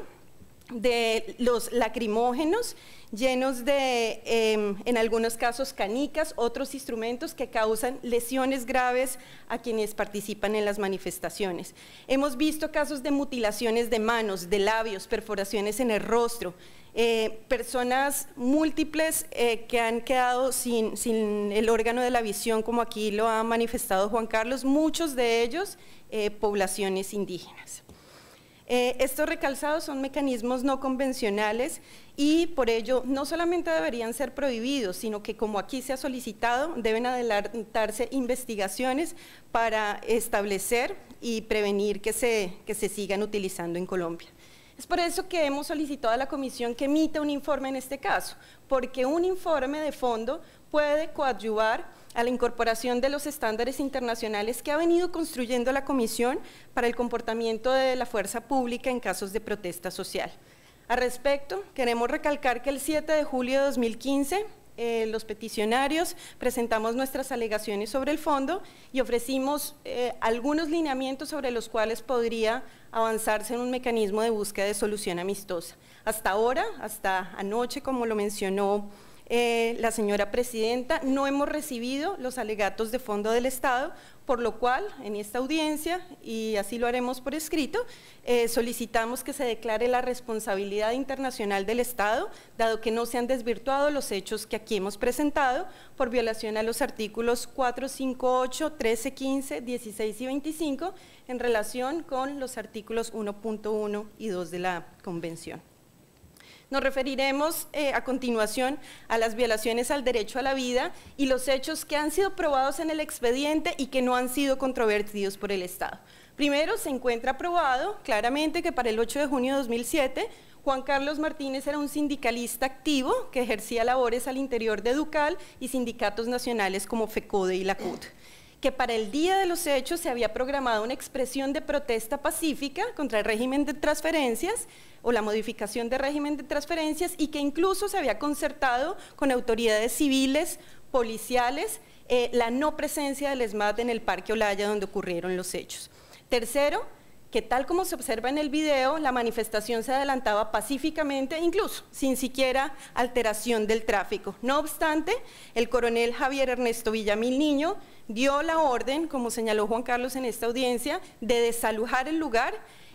de los lacrimógenos llenos de, en algunos casos, canicas, otros instrumentos que causan lesiones graves a quienes participan en las manifestaciones. Hemos visto casos de mutilaciones de manos, de labios, perforaciones en el rostro, personas múltiples que han quedado sin el órgano de la visión, como aquí lo ha manifestado Juan Carlos, muchos de ellos poblaciones indígenas. Estos recalzados son mecanismos no convencionales y por ello no solamente deberían ser prohibidos, sino que, como aquí se ha solicitado, deben adelantarse investigaciones para establecer y prevenir que se sigan utilizando en Colombia. Es por eso que hemos solicitado a la Comisión que emita un informe en este caso, porque un informe de fondo puede coadyuvar a la incorporación de los estándares internacionales que ha venido construyendo la Comisión para el comportamiento de la fuerza pública en casos de protesta social. Al respecto, queremos recalcar que el 7 de julio de 2015, los peticionarios presentamos nuestras alegaciones sobre el fondo y ofrecimos algunos lineamientos sobre los cuales podría avanzarse en un mecanismo de búsqueda de solución amistosa. Hasta ahora, hasta anoche, como lo mencionó la señora presidenta, no hemos recibido los alegatos de fondo del Estado, por lo cual en esta audiencia, y así lo haremos por escrito, solicitamos que se declare la responsabilidad internacional del Estado, dado que no se han desvirtuado los hechos que aquí hemos presentado por violación a los artículos 4, 5, 8, 13, 15, 16 y 25 en relación con los artículos 1.1 y 2 de la Convención. Nos referiremos a continuación a las violaciones al derecho a la vida y los hechos que han sido probados en el expediente y que no han sido controvertidos por el Estado. Primero, se encuentra probado claramente que para el 8 de junio de 2007, Juan Carlos Martínez era un sindicalista activo que ejercía labores al interior de Educal y sindicatos nacionales como FECODE y la CUT. Que para el día de los hechos se había programado una expresión de protesta pacífica contra el régimen de transferencias o la modificación del régimen de transferencias y que incluso se había concertado con autoridades civiles, policiales, la no presencia del ESMAD en el Parque Olaya donde ocurrieron los hechos. Tercero, que tal como se observa en el video, la manifestación se adelantaba pacíficamente, incluso sin siquiera alteración del tráfico. No obstante, el coronel Javier Ernesto Villamil Niño dio la orden, como señaló Juan Carlos en esta audiencia, de desalojar el lugar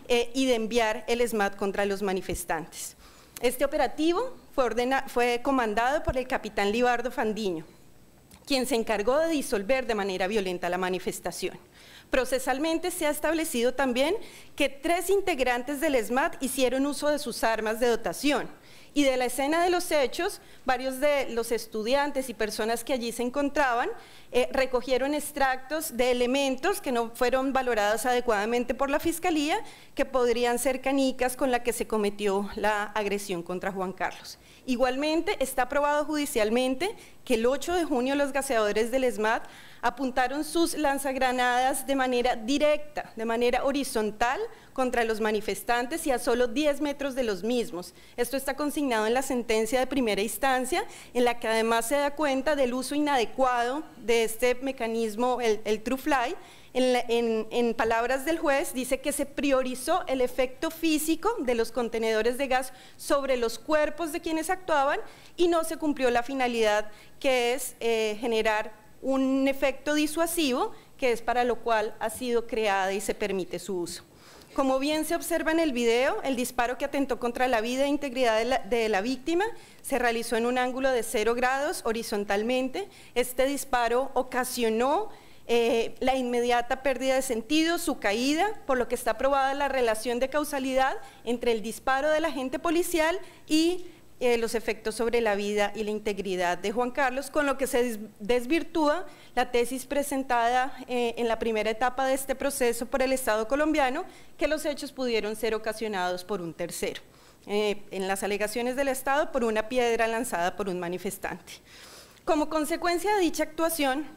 y de enviar el ESMAD contra los manifestantes. Este operativo fue comandado por el capitán Libardo Fandiño, quien se encargó de disolver de manera violenta la manifestación. Procesalmente se ha establecido también que 3 integrantes del ESMAD hicieron uso de sus armas de dotación y de la escena de los hechos, varios de los estudiantes y personas que allí se encontraban recogieron extractos de elementos que no fueron valorados adecuadamente por la Fiscalía, que podrían ser canicas con la que se cometió la agresión contra Juan Carlos. Igualmente, está probado judicialmente que el 8 de junio los gaseadores del ESMAD apuntaron sus lanzagranadas de manera directa, de manera horizontal contra los manifestantes y a solo 10 metros de los mismos. Esto está consignado en la sentencia de primera instancia, en la que además se da cuenta del uso inadecuado de este mecanismo, el True Fly. En palabras del juez, dice que se priorizó el efecto físico de los contenedores de gas sobre los cuerpos de quienes actuaban y no se cumplió la finalidad, que es generar un efecto disuasivo, que es para lo cual ha sido creada y se permite su uso. Como bien se observa en el video, el disparo que atentó contra la vida e integridad de la víctima se realizó en un ángulo de 0 grados horizontalmente. Este disparo ocasionó la inmediata pérdida de sentido, su caída, por lo que está probada la relación de causalidad entre el disparo del agente policial y los efectos sobre la vida y la integridad de Juan Carlos, con lo que se desvirtúa la tesis presentada en la primera etapa de este proceso por el Estado colombiano, que los hechos pudieron ser ocasionados por un tercero. En las alegaciones del Estado, por una piedra lanzada por un manifestante. Como consecuencia de dicha actuación,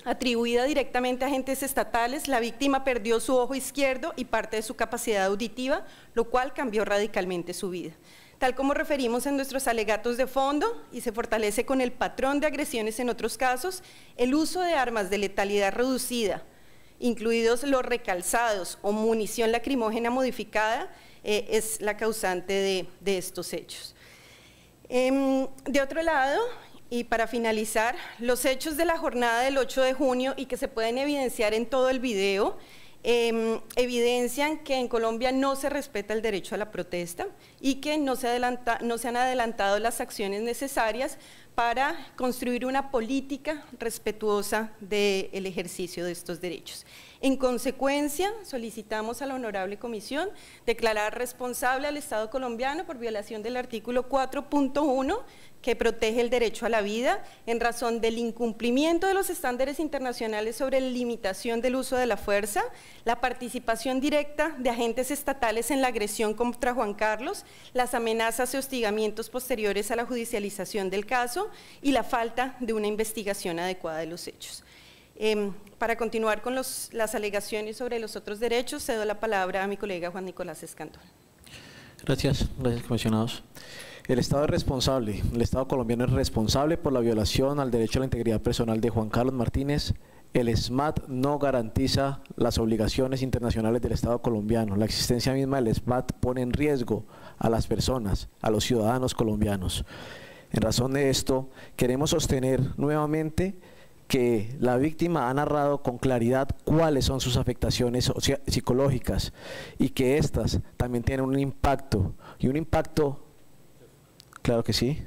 atribuida directamente a agentes estatales, la víctima perdió su ojo izquierdo y parte de su capacidad auditiva, lo cual cambió radicalmente su vida. Tal como referimos en nuestros alegatos de fondo, y se fortalece con el patrón de agresiones en otros casos, el uso de armas de letalidad reducida, incluidos los recalzados o munición lacrimógena modificada, es la causante de estos hechos. De otro lado, y para finalizar, los hechos de la jornada del 8 de junio y que se pueden evidenciar en todo el video, evidencian que en Colombia no se respeta el derecho a la protesta y que no se han adelantado las acciones necesarias para construir una política respetuosa del ejercicio de estos derechos. En consecuencia, solicitamos a la Honorable Comisión declarar responsable al Estado colombiano por violación del artículo 4.1 que protege el derecho a la vida en razón del incumplimiento de los estándares internacionales sobre la limitación del uso de la fuerza, la participación directa de agentes estatales en la agresión contra Juan Carlos, las amenazas y hostigamientos posteriores a la judicialización del caso y la falta de una investigación adecuada de los hechos. Para continuar con las alegaciones sobre los otros derechos, cedo la palabra a mi colega Juan Nicolás Escandón. Gracias, comisionados. El Estado es responsable, el Estado colombiano es responsable por la violación al derecho a la integridad personal de Juan Carlos Martínez. El SMAT no garantiza las obligaciones internacionales del Estado colombiano. La existencia misma del SMAT pone en riesgo a las personas, a los ciudadanos colombianos. En razón de esto, queremos sostener nuevamente que la víctima ha narrado con claridad cuáles son sus afectaciones psicológicas y que éstas también tienen un impacto, y un impacto, claro que sí,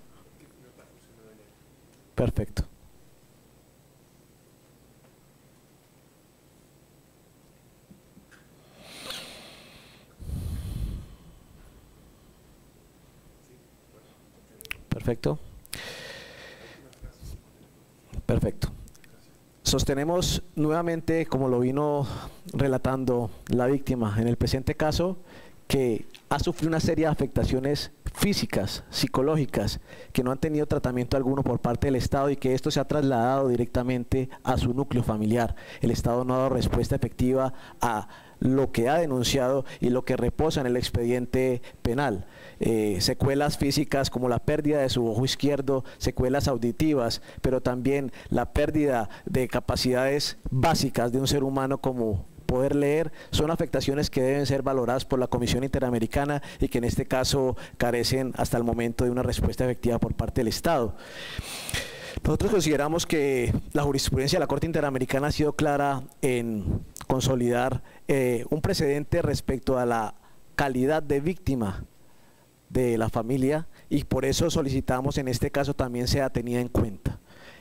perfecto. Perfecto. Perfecto. Sostenemos nuevamente, como lo vino relatando la víctima en el presente caso, que ha sufrido una serie de afectaciones físicas, psicológicas, que no han tenido tratamiento alguno por parte del Estado y que esto se ha trasladado directamente a su núcleo familiar. El Estado no ha dado respuesta efectiva a lo que ha denunciado y lo que reposa en el expediente penal. Secuelas físicas como la pérdida de su ojo izquierdo, secuelas auditivas, pero también la pérdida de capacidades básicas de un ser humano como poder leer, son afectaciones que deben ser valoradas por la Comisión Interamericana y que en este caso carecen hasta el momento de una respuesta efectiva por parte del Estado. Nosotros consideramos que la jurisprudencia de la Corte Interamericana ha sido clara en consolidar un precedente respecto a la calidad de víctima de la familia, y por eso solicitamos en este caso también sea tenida en cuenta.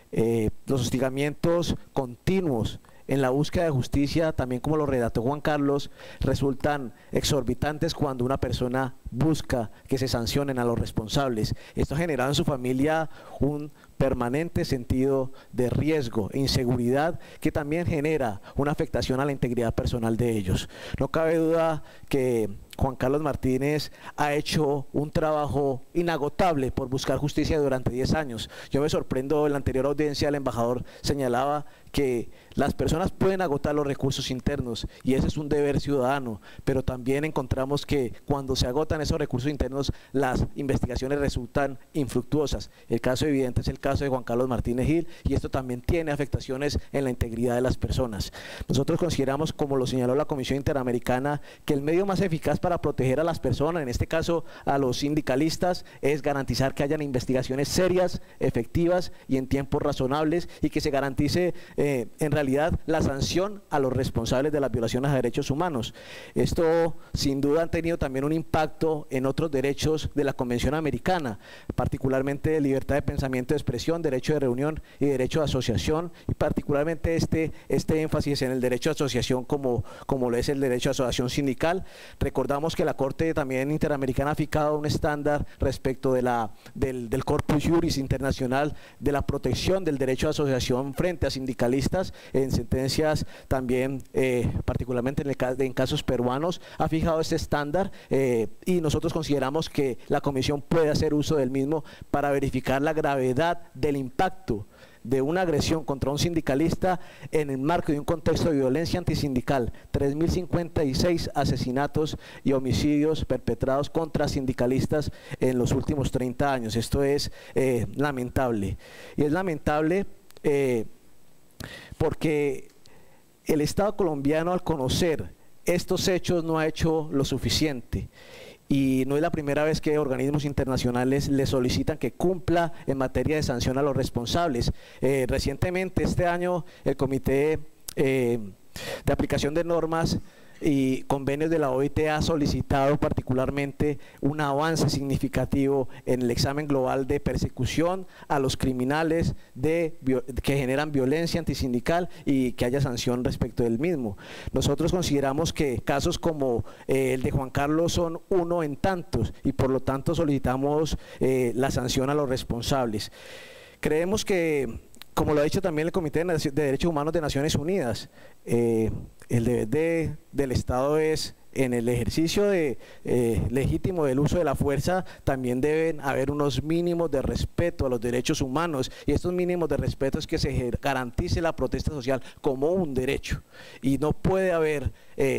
Los hostigamientos continuos en la búsqueda de justicia, también como lo relató Juan Carlos, resultan exorbitantes cuando una persona busca que se sancionen a los responsables. Esto ha generado en su familia un permanente sentido de riesgo e inseguridad que también genera una afectación a la integridad personal de ellos. No cabe duda que Juan Carlos Martínez ha hecho un trabajo inagotable por buscar justicia durante 10 años. Yo me sorprendo, en la anterior audiencia el embajador señalaba que las personas pueden agotar los recursos internos y ese es un deber ciudadano, pero también encontramos que cuando se agotan esos recursos internos las investigaciones resultan infructuosas. El caso evidente es el caso de Juan Carlos Martínez Gil y esto también tiene afectaciones en la integridad de las personas. Nosotros consideramos, como lo señaló la Comisión Interamericana, que el medio más eficaz para proteger a las personas, en este caso a los sindicalistas, es garantizar que hayan investigaciones serias, efectivas y en tiempos razonables y que se garantice en realidad la sanción a los responsables de las violaciones a derechos humanos. Esto sin duda ha tenido también un impacto en otros derechos de la Convención Americana, particularmente libertad de pensamiento y expresión, derecho de reunión y derecho de asociación, y particularmente este énfasis en el derecho de asociación como lo es el derecho de asociación sindical. Recordamos que la Corte también Interamericana ha fijado un estándar respecto del Corpus Juris Internacional de la protección del derecho de asociación frente a sindicalistas en sentencias también, particularmente en casos peruanos, ha fijado este estándar y nosotros consideramos que la Comisión puede hacer uso del mismo para verificar la gravedad del impacto de una agresión contra un sindicalista en el marco de un contexto de violencia antisindical. 3.056 asesinatos y homicidios perpetrados contra sindicalistas en los últimos 30 años. Esto es lamentable. Y es lamentable porque el Estado colombiano, al conocer estos hechos, no ha hecho lo suficiente. Y no es la primera vez que organismos internacionales le solicitan que cumpla en materia de sanción a los responsables. Recientemente, este año, el Comité de Aplicación de Normas y Convenios de la OIT ha solicitado particularmente un avance significativo en el examen global de persecución a los criminales que generan violencia antisindical y que haya sanción respecto del mismo. Nosotros consideramos que casos como el de Juan Carlos son uno en tantos y por lo tanto solicitamos la sanción a los responsables. Creemos que, como lo ha dicho también el Comité de Derechos Humanos de Naciones Unidas, el deber del Estado es, en el ejercicio legítimo del uso de la fuerza, también deben haber unos mínimos de respeto a los derechos humanos, y estos mínimos de respeto es que se garantice la protesta social como un derecho, y no puede haber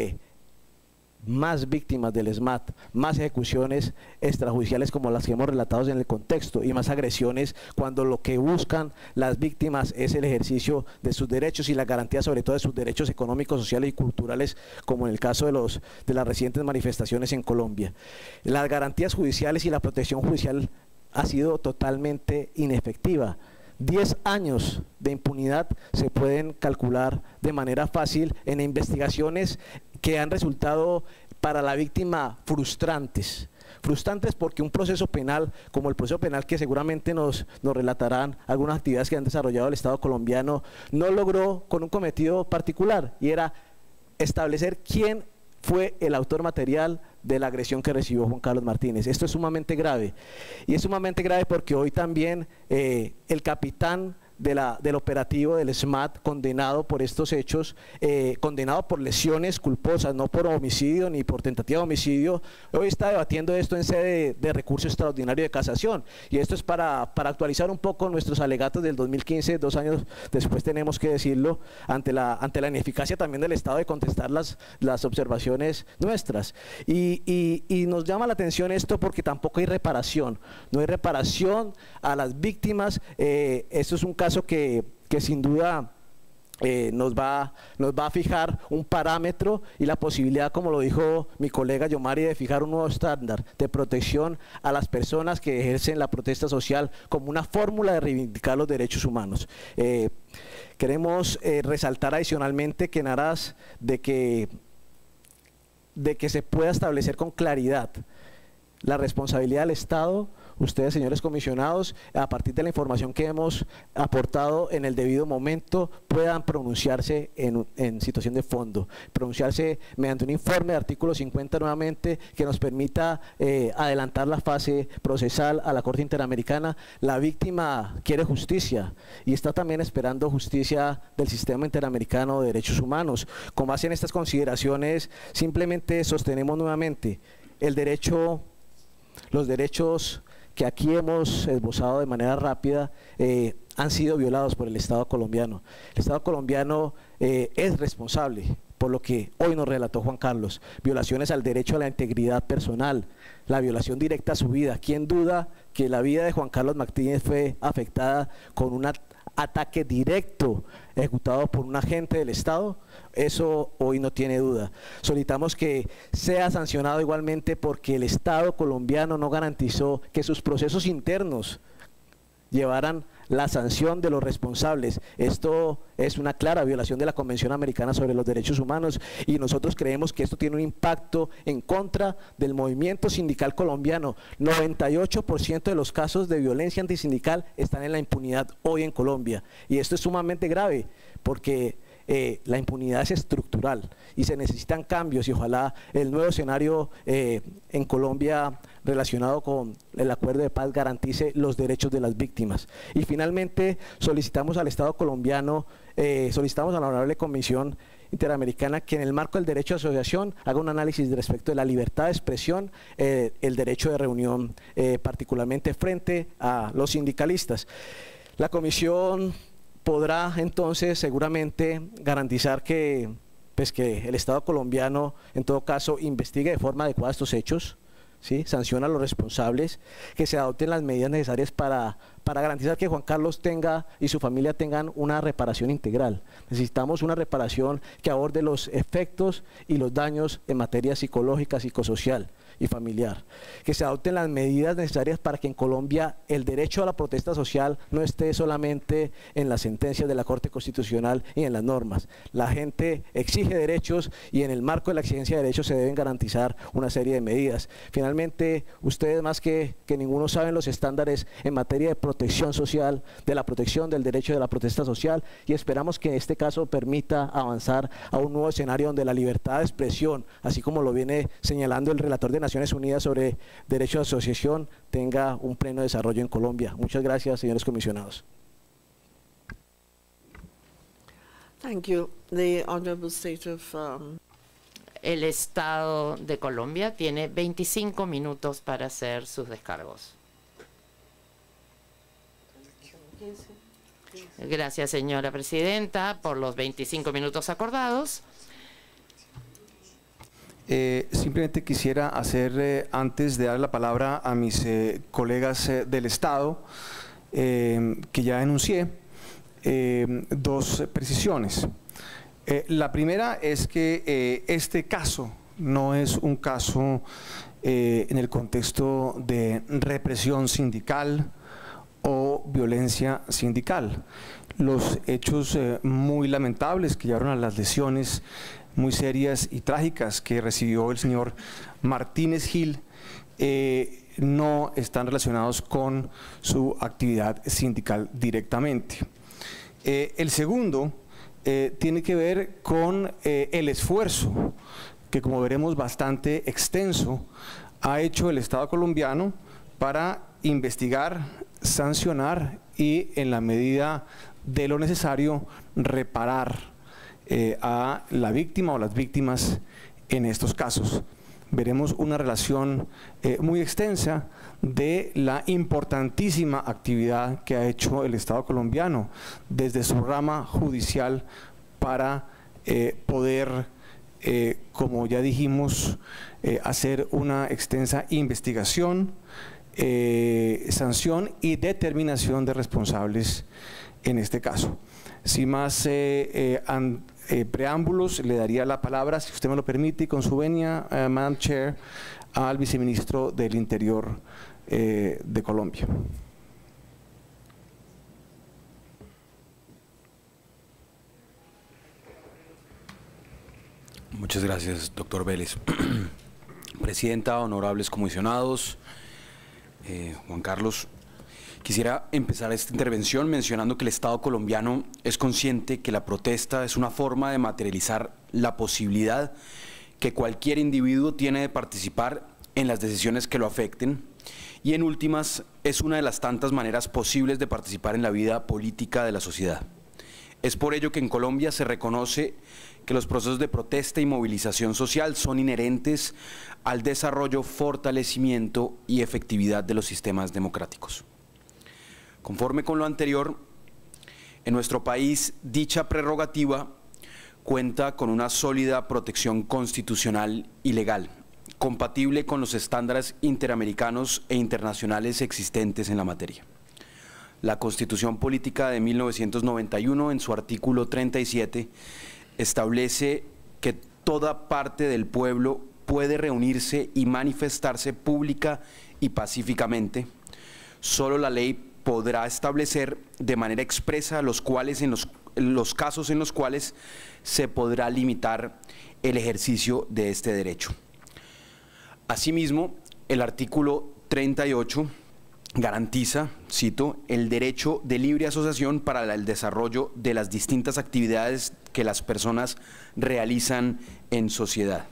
más víctimas del SMAT, más ejecuciones extrajudiciales como las que hemos relatado en el contexto y más agresiones cuando lo que buscan las víctimas es el ejercicio de sus derechos y la garantía sobre todo de sus derechos económicos, sociales y culturales, como en el caso de las recientes manifestaciones en Colombia. Las garantías judiciales y la protección judicial ha sido totalmente inefectiva. 10 años de impunidad se pueden calcular de manera fácil en investigaciones que han resultado para la víctima frustrantes porque un proceso penal, como el proceso penal que seguramente nos relatarán algunas actividades que han desarrollado el Estado colombiano, no logró con un cometido particular, y era establecer quién fue el autor material de la agresión que recibió Juan Carlos Martínez. Esto es sumamente grave, y es sumamente grave porque hoy también el capitán del operativo del SMAT, condenado por estos hechos, condenado por lesiones culposas, no por homicidio ni por tentativa de homicidio, hoy está debatiendo esto en sede de recurso extraordinario de casación, y esto es para actualizar un poco nuestros alegatos del 2015, 2 años después tenemos que decirlo, ante la ineficacia también del Estado de contestar las observaciones nuestras, y nos llama la atención esto porque tampoco hay reparación, no hay reparación a las víctimas. Esto es un caso que sin duda nos va a fijar un parámetro y la posibilidad, como lo dijo mi colega Yomari, de fijar un nuevo estándar de protección a las personas que ejercen la protesta social como una fórmula de reivindicar los derechos humanos. Queremos resaltar adicionalmente que en aras de que se pueda establecer con claridad la responsabilidad del Estado, ustedes, señores comisionados, a partir de la información que hemos aportado en el debido momento, puedan pronunciarse en situación de fondo, pronunciarse mediante un informe de artículo 50 nuevamente que nos permita adelantar la fase procesal a la Corte Interamericana. La víctima quiere justicia y está también esperando justicia del sistema interamericano de derechos humanos. Con base en estas consideraciones, simplemente sostenemos nuevamente los derechos que aquí hemos esbozado de manera rápida han sido violados por el Estado colombiano. El Estado colombiano es responsable por lo que hoy nos relató Juan Carlos: violaciones al derecho a la integridad personal, la violación directa a su vida. ¿Quién duda que la vida de Juan Carlos Martínez fue afectada con un ataque directo ejecutado por un agente del Estado? Eso hoy no tiene duda. Solicitamos que sea sancionado igualmente porque el Estado colombiano no garantizó que sus procesos internos llevaran la sanción de los responsables. Esto es una clara violación de la Convención Americana sobre los Derechos Humanos y nosotros creemos que esto tiene un impacto en contra del movimiento sindical colombiano. 98% de los casos de violencia antisindical están en la impunidad hoy en Colombia, y esto es sumamente grave porque la impunidad es estructural y se necesitan cambios, y ojalá el nuevo escenario en Colombia relacionado con el acuerdo de paz garantice los derechos de las víctimas. Y finalmente solicitamos al Estado colombiano, solicitamos a la Honorable Comisión Interamericana que en el marco del derecho de asociación haga un análisis respecto de la libertad de expresión, el derecho de reunión, particularmente frente a los sindicalistas. La Comisión podrá entonces seguramente garantizar que el Estado colombiano en todo caso investigue de forma adecuada estos hechos, ¿sí? Sanciona a los responsables, que se adopten las medidas necesarias para garantizar que Juan Carlos tenga y su familia tengan una reparación integral. Necesitamos una reparación que aborde los efectos y los daños en materia psicológica, psicosocial y familiar. Que se adopten las medidas necesarias para que en Colombia el derecho a la protesta social no esté solamente en las sentencias de la Corte Constitucional y en las normas. La gente exige derechos y en el marco de la exigencia de derechos se deben garantizar una serie de medidas. Finalmente, ustedes más que ninguno saben los estándares en materia de protección social, de la protección del derecho de la protesta social, y esperamos que este caso permita avanzar a un nuevo escenario donde la libertad de expresión, así como lo viene señalando el relator de Naciones Unidas sobre derecho de asociación, tenga un pleno desarrollo en Colombia. Muchas gracias, señores comisionados. Thank you. The Honorable State of El Estado de Colombia tiene 25 minutos para hacer sus descargos. Gracias, señora presidenta, por los 25 minutos acordados. Simplemente quisiera hacer, antes de dar la palabra a mis colegas del Estado, que ya enuncié, dos precisiones. La primera es que este caso no es un caso en el contexto de represión sindical o violencia sindical. Los hechos muy lamentables que llevaron a las lesiones muy serias y trágicas que recibió el señor Martínez Gil no están relacionados con su actividad sindical directamente. El segundo tiene que ver con el esfuerzo que, como veremos, bastante extenso ha hecho el Estado colombiano para investigar, sancionar y, en la medida de lo necesario, reparar a la víctima o las víctimas en estos casos. Veremos una relación muy extensa de la importantísima actividad que ha hecho el Estado colombiano desde su rama judicial para poder, como ya dijimos, hacer una extensa investigación, sanción y determinación de responsables en este caso. Sin más preámbulos, le daría la palabra, si usted me lo permite, y con su venia, Madam Chair, al viceministro del Interior de Colombia. Muchas gracias, doctor Vélez. Presidenta, honorables comisionados, Juan Carlos, quisiera empezar esta intervención mencionando que el Estado colombiano es consciente que la protesta es una forma de materializar la posibilidad que cualquier individuo tiene de participar en las decisiones que lo afecten y, en últimas, es una de las tantas maneras posibles de participar en la vida política de la sociedad. Es por ello que en Colombia se reconoce que los procesos de protesta y movilización social son inherentes al desarrollo, fortalecimiento y efectividad de los sistemas democráticos. Conforme con lo anterior, en nuestro país dicha prerrogativa cuenta con una sólida protección constitucional y legal, compatible con los estándares interamericanos e internacionales existentes en la materia. La Constitución Política de 1991, en su artículo 37, establece que toda parte del pueblo puede reunirse y manifestarse pública y pacíficamente. Solo la ley podrá establecer de manera expresa los casos en los cuales se podrá limitar el ejercicio de este derecho. Asimismo, el artículo 38 garantiza, cito, el derecho de libre asociación para el desarrollo de las distintas actividades que las personas realizan en sociedad.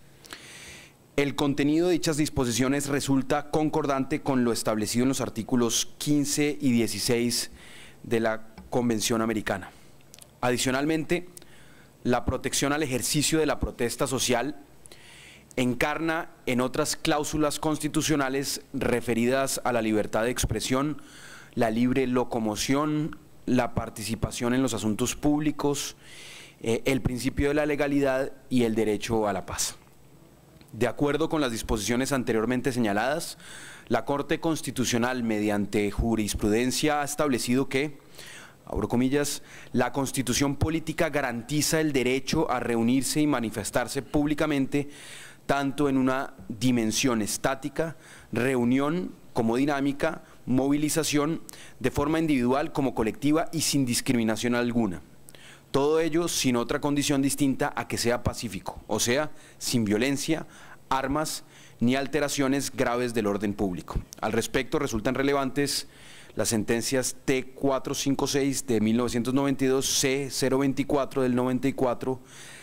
El contenido de dichas disposiciones resulta concordante con lo establecido en los artículos 15 y 16 de la Convención Americana. Adicionalmente, la protección al ejercicio de la protesta social encarna en otras cláusulas constitucionales referidas a la libertad de expresión, la libre locomoción, la participación en los asuntos públicos, el principio de la legalidad y el derecho a la paz. De acuerdo con las disposiciones anteriormente señaladas, la Corte Constitucional, mediante jurisprudencia, ha establecido que, abro comillas, la Constitución política garantiza el derecho a reunirse y manifestarse públicamente, tanto en una dimensión estática, reunión, como dinámica, movilización, de forma individual como colectiva y sin discriminación alguna. Todo ello sin otra condición distinta a que sea pacífico, o sea, sin violencia, armas ni alteraciones graves del orden público. Al respecto, resultan relevantes las sentencias T456 de 1992, C024 del 94,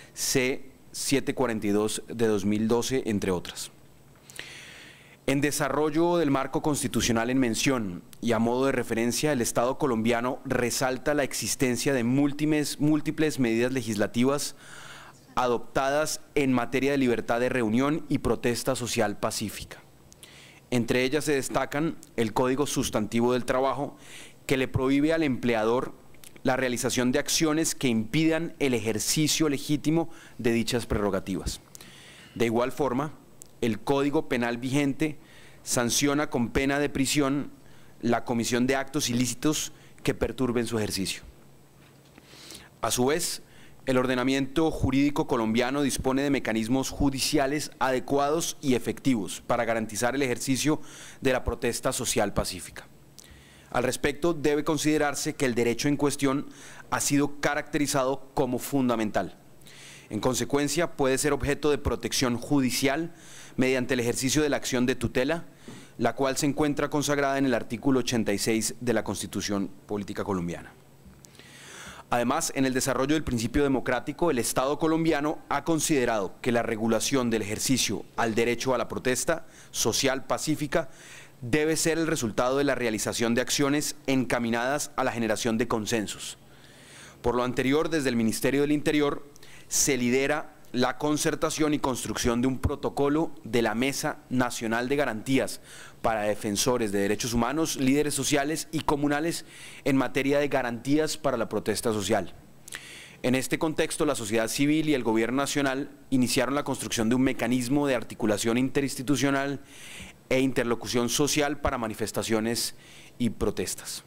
C742 de 2012, entre otras. En desarrollo del marco constitucional en mención y a modo de referencia, el Estado colombiano resalta la existencia de múltiples medidas legislativas adoptadas en materia de libertad de reunión y protesta social pacífica. Entre ellas se destacan el Código Sustantivo del Trabajo, que le prohíbe al empleador la realización de acciones que impidan el ejercicio legítimo de dichas prerrogativas. De igual forma, el Código Penal vigente sanciona con pena de prisión la comisión de actos ilícitos que perturben su ejercicio. A su vez, el ordenamiento jurídico colombiano dispone de mecanismos judiciales adecuados y efectivos para garantizar el ejercicio de la protesta social pacífica. Al respecto, debe considerarse que el derecho en cuestión ha sido caracterizado como fundamental. En consecuencia, puede ser objeto de protección judicial mediante el ejercicio de la acción de tutela, la cual se encuentra consagrada en el artículo 86 de la Constitución Política Colombiana. Además, en el desarrollo del principio democrático, el Estado colombiano ha considerado que la regulación del ejercicio al derecho a la protesta social pacífica debe ser el resultado de la realización de acciones encaminadas a la generación de consensos. Por lo anterior, desde el Ministerio del Interior se lidera la concertación y construcción de un protocolo de la Mesa Nacional de Garantías para defensores de derechos humanos, líderes sociales y comunales en materia de garantías para la protesta social. En este contexto, la sociedad civil y el Gobierno Nacional iniciaron la construcción de un mecanismo de articulación interinstitucional e interlocución social para manifestaciones y protestas.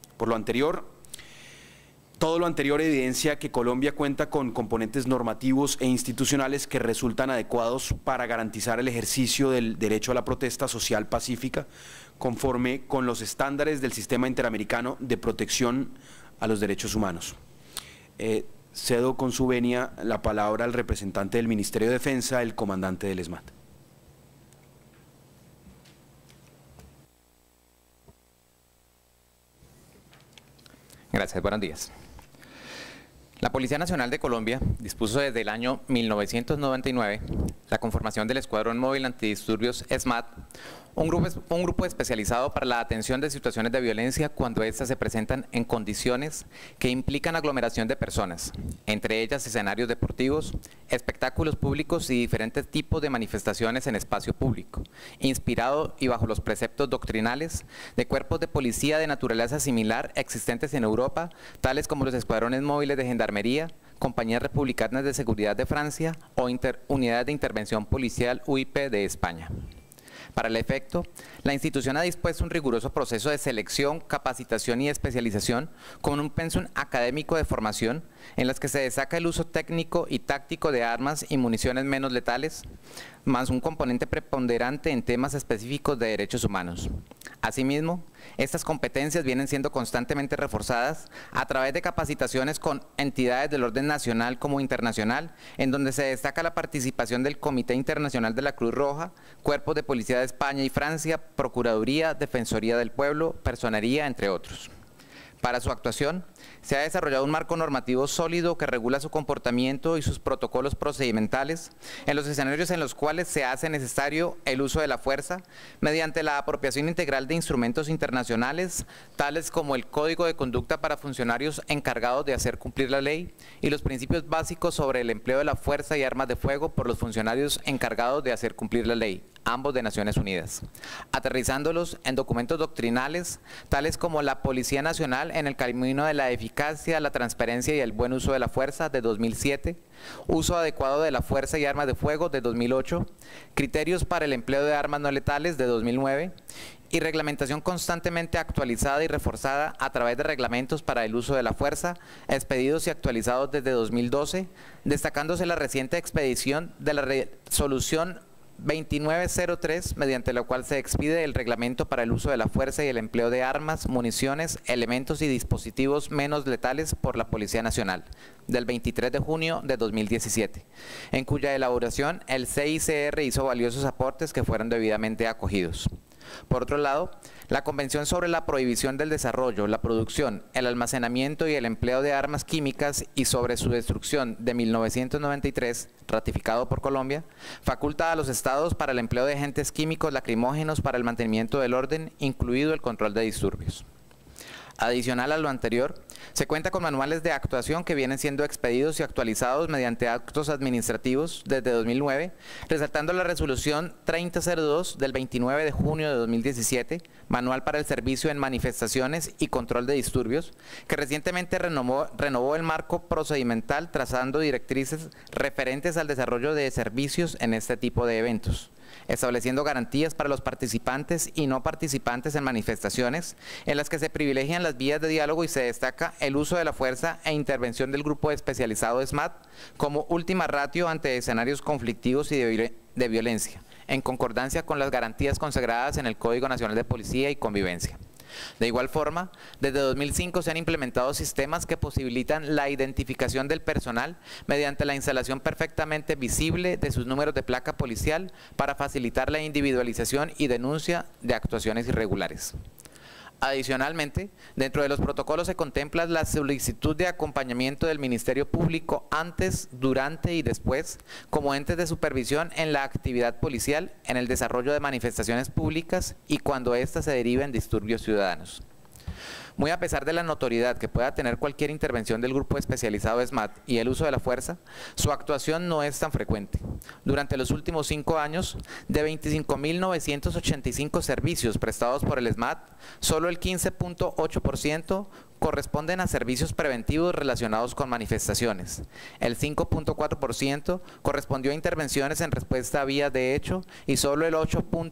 Todo lo anterior evidencia que Colombia cuenta con componentes normativos e institucionales que resultan adecuados para garantizar el ejercicio del derecho a la protesta social pacífica, conforme con los estándares del Sistema Interamericano de Protección a los Derechos Humanos. Cedo con su venia la palabra al representante del Ministerio de Defensa, el comandante del ESMAD. Gracias, buenos días. La Policía Nacional de Colombia dispuso desde el año 1999 la conformación del Escuadrón Móvil Antidisturbios ESMAD, un grupo especializado para la atención de situaciones de violencia cuando éstas se presentan en condiciones que implican aglomeración de personas, entre ellas escenarios deportivos, espectáculos públicos y diferentes tipos de manifestaciones en espacio público, inspirado y bajo los preceptos doctrinales de cuerpos de policía de naturaleza similar existentes en Europa, tales como los escuadrones móviles de gendarmería, compañías republicanas de seguridad de Francia o unidades de intervención policial UIP de España. Para el efecto, la institución ha dispuesto un riguroso proceso de selección, capacitación y especialización con un pensum académico de formación en las que se destaca el uso técnico y táctico de armas y municiones menos letales, más un componente preponderante en temas específicos de derechos humanos. Asimismo, estas competencias vienen siendo constantemente reforzadas a través de capacitaciones con entidades del orden nacional como internacional, en donde se destaca la participación del Comité Internacional de la Cruz Roja, cuerpos de policía de España y Francia, Procuraduría, Defensoría del Pueblo, Personería, entre otros. Para su actuación, se ha desarrollado un marco normativo sólido que regula su comportamiento y sus protocolos procedimentales en los escenarios en los cuales se hace necesario el uso de la fuerza mediante la apropiación integral de instrumentos internacionales, tales como el Código de Conducta para funcionarios encargados de hacer cumplir la ley y los principios básicos sobre el empleo de la fuerza y armas de fuego por los funcionarios encargados de hacer cumplir la ley, ambos de Naciones Unidas, aterrizándolos en documentos doctrinales tales como la Policía Nacional en el camino de la eficacia, la transparencia y el buen uso de la fuerza de 2007, uso adecuado de la fuerza y armas de fuego de 2008, criterios para el empleo de armas no letales de 2009 y reglamentación constantemente actualizada y reforzada a través de reglamentos para el uso de la fuerza, expedidos y actualizados desde 2012, destacándose la reciente expedición de la resolución 2903, mediante la cual se expide el reglamento para el uso de la fuerza y el empleo de armas, municiones, elementos y dispositivos menos letales por la Policía Nacional, del 23 de junio de 2017, en cuya elaboración el CICR hizo valiosos aportes que fueron debidamente acogidos. Por otro lado, la Convención sobre la Prohibición del Desarrollo, la Producción, el Almacenamiento y el Empleo de Armas Químicas y sobre su destrucción de 1993, ratificado por Colombia, faculta a los estados para el empleo de agentes químicos lacrimógenos para el mantenimiento del orden, incluido el control de disturbios. Adicional a lo anterior, se cuenta con manuales de actuación que vienen siendo expedidos y actualizados mediante actos administrativos desde 2009, resaltando la resolución 3002 del 29 de junio de 2017, Manual para el Servicio en Manifestaciones y Control de Disturbios, que recientemente renovó el marco procedimental trazando directrices referentes al desarrollo de servicios en este tipo de eventos, estableciendo garantías para los participantes y no participantes en manifestaciones en las que se privilegian las vías de diálogo y se destaca el uso de la fuerza e intervención del grupo especializado SMAT como última ratio ante escenarios conflictivos y de violencia, en concordancia con las garantías consagradas en el Código Nacional de Policía y Convivencia. De igual forma, desde 2005 se han implementado sistemas que posibilitan la identificación del personal mediante la instalación perfectamente visible de sus números de placa policial para facilitar la individualización y denuncia de actuaciones irregulares. Adicionalmente, dentro de los protocolos se contempla la solicitud de acompañamiento del Ministerio Público antes, durante y después, como entes de supervisión en la actividad policial, en el desarrollo de manifestaciones públicas y cuando éstas se deriven de disturbios ciudadanos. Muy a pesar de la notoriedad que pueda tener cualquier intervención del grupo especializado SMAT y el uso de la fuerza, su actuación no es tan frecuente. Durante los últimos 5 años, de 25.985 servicios prestados por el SMAT, solo el 15.8% corresponden a servicios preventivos relacionados con manifestaciones. El 5.4% correspondió a intervenciones en respuesta a vías de hecho y solo el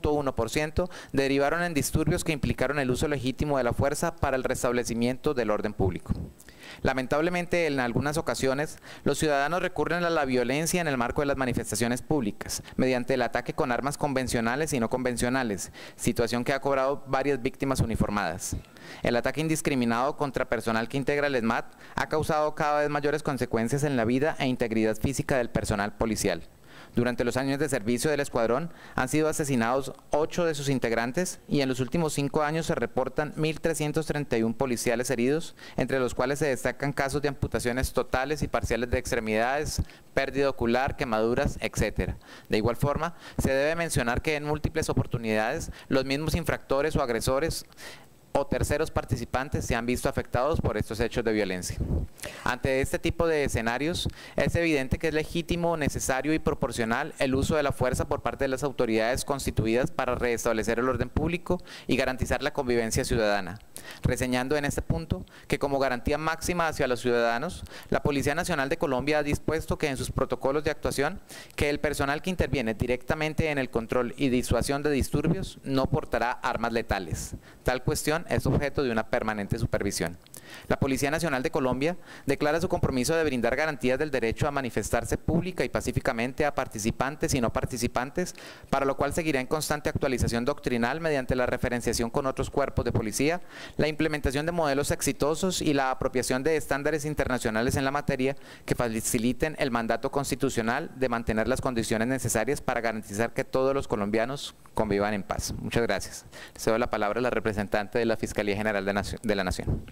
8.1% derivaron en disturbios que implicaron el uso legítimo de la fuerza para el restablecimiento del orden público. Lamentablemente, en algunas ocasiones, los ciudadanos recurren a la violencia en el marco de las manifestaciones públicas, mediante el ataque con armas convencionales y no convencionales, situación que ha cobrado varias víctimas uniformadas. El ataque indiscriminado contra personal que integra el SMAT ha causado cada vez mayores consecuencias en la vida e integridad física del personal policial. Durante los años de servicio del escuadrón han sido asesinados 8 de sus integrantes y en los últimos 5 años se reportan 1.331 policiales heridos, entre los cuales se destacan casos de amputaciones totales y parciales de extremidades, pérdida ocular, quemaduras, etc. De igual forma, se debe mencionar que en múltiples oportunidades los mismos infractores o agresores o terceros participantes se han visto afectados por estos hechos de violencia. Ante este tipo de escenarios, es evidente que es legítimo, necesario y proporcional el uso de la fuerza por parte de las autoridades constituidas para restablecer el orden público y garantizar la convivencia ciudadana. Reseñando en este punto que como garantía máxima hacia los ciudadanos, la Policía Nacional de Colombia ha dispuesto que en sus protocolos de actuación, que el personal que interviene directamente en el control y disuasión de disturbios no portará armas letales. Tal cuestión es objeto de una permanente supervisión. La Policía Nacional de Colombia declara su compromiso de brindar garantías del derecho a manifestarse pública y pacíficamente a participantes y no participantes, para lo cual seguirá en constante actualización doctrinal mediante la referenciación con otros cuerpos de policía, la implementación de modelos exitosos y la apropiación de estándares internacionales en la materia que faciliten el mandato constitucional de mantener las condiciones necesarias para garantizar que todos los colombianos convivan en paz. Muchas gracias. Cedo la palabra a la representante de la Fiscalía General de la Nación.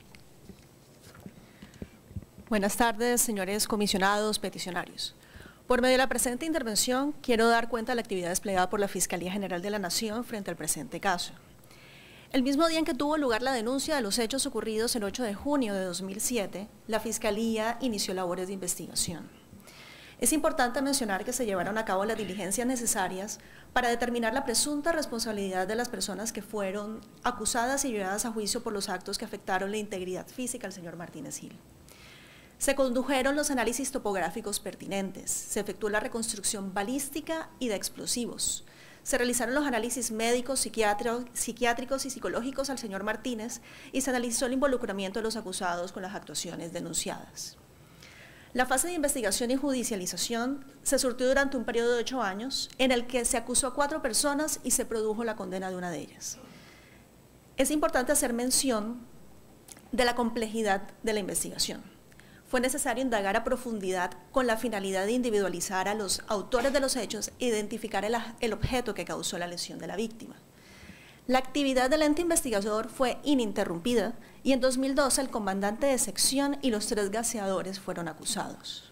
Buenas tardes, señores comisionados, peticionarios. Por medio de la presente intervención, quiero dar cuenta de la actividad desplegada por la Fiscalía General de la Nación frente al presente caso. El mismo día en que tuvo lugar la denuncia de los hechos ocurridos el 8 de junio de 2007, la Fiscalía inició labores de investigación. Es importante mencionar que se llevaron a cabo las diligencias necesarias para determinar la presunta responsabilidad de las personas que fueron acusadas y llevadas a juicio por los actos que afectaron la integridad física del señor Martínez Gil. Se condujeron los análisis topográficos pertinentes, se efectuó la reconstrucción balística y de explosivos, se realizaron los análisis médicos, psiquiátricos y psicológicos al señor Martínez y se analizó el involucramiento de los acusados con las actuaciones denunciadas. La fase de investigación y judicialización se surtió durante un periodo de 8 años, en el que se acusó a 4 personas y se produjo la condena de una de ellas. Es importante hacer mención de la complejidad de la investigación. Fue necesario indagar a profundidad con la finalidad de individualizar a los autores de los hechos e identificar el objeto que causó la lesión de la víctima. La actividad del ente investigador fue ininterrumpida y en 2012 el comandante de sección y los 3 gaseadores fueron acusados.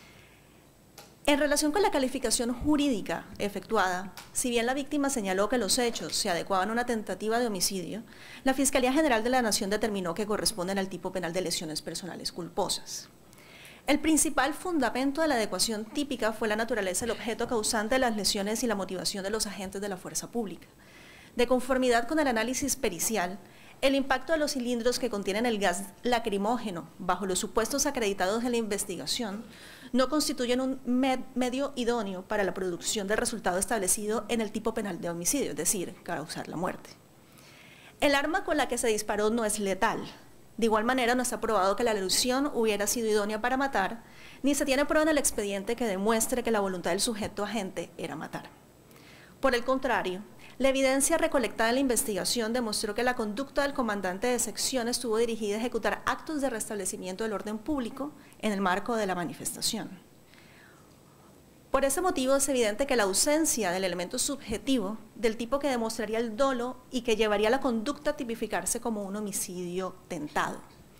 En relación con la calificación jurídica efectuada, si bien la víctima señaló que los hechos se adecuaban a una tentativa de homicidio, la Fiscalía General de la Nación determinó que corresponden al tipo penal de lesiones personales culposas. El principal fundamento de la adecuación típica fue la naturaleza del objeto causante de las lesiones y la motivación de los agentes de la fuerza pública. De conformidad con el análisis pericial, el impacto de los cilindros que contienen el gas lacrimógeno bajo los supuestos acreditados en la investigación no constituyen un medio idóneo para la producción del resultado establecido en el tipo penal de homicidio, es decir, causar la muerte. El arma con la que se disparó no es letal. De igual manera, no está probado que la lesión hubiera sido idónea para matar, ni se tiene prueba en el expediente que demuestre que la voluntad del sujeto agente era matar. Por el contrario, la evidencia recolectada en la investigación demostró que la conducta del comandante de sección estuvo dirigida a ejecutar actos de restablecimiento del orden público en el marco de la manifestación. Por ese motivo es evidente que la ausencia del elemento subjetivo del tipo que demostraría el dolo y que llevaría a la conducta a tipificarse como un homicidio tentado.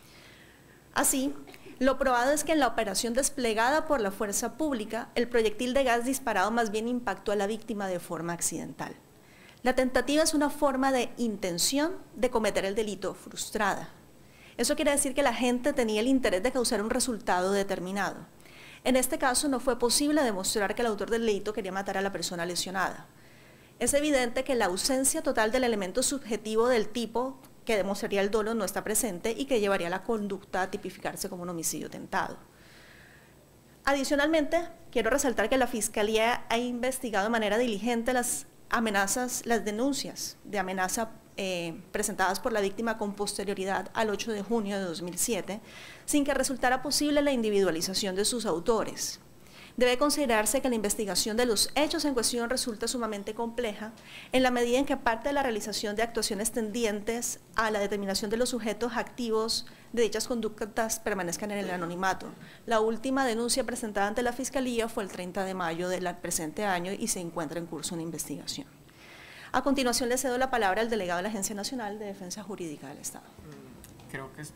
Así, lo probado es que en la operación desplegada por la fuerza pública, el proyectil de gas disparado más bien impactó a la víctima de forma accidental. La tentativa es una forma de intención de cometer el delito frustrada. Eso quiere decir que la gente tenía el interés de causar un resultado determinado. En este caso no fue posible demostrar que el autor del delito quería matar a la persona lesionada. Es evidente que la ausencia total del elemento subjetivo del tipo que demostraría el dolo no está presente y que llevaría a la conducta a tipificarse como un homicidio tentado. Adicionalmente, quiero resaltar que la Fiscalía ha investigado de manera diligente las denuncias de amenaza presentadas por la víctima con posterioridad al 8 de junio de 2007, sin que resultara posible la individualización de sus autores. Debe considerarse que la investigación de los hechos en cuestión resulta sumamente compleja en la medida en que parte de la realización de actuaciones tendientes a la determinación de los sujetos activos de dichas conductas permanezcan en el anonimato. La última denuncia presentada ante la Fiscalía fue el 30 de mayo del presente año y se encuentra en curso una investigación. A continuación le cedo la palabra al delegado de la Agencia Nacional de Defensa Jurídica del Estado. Creo que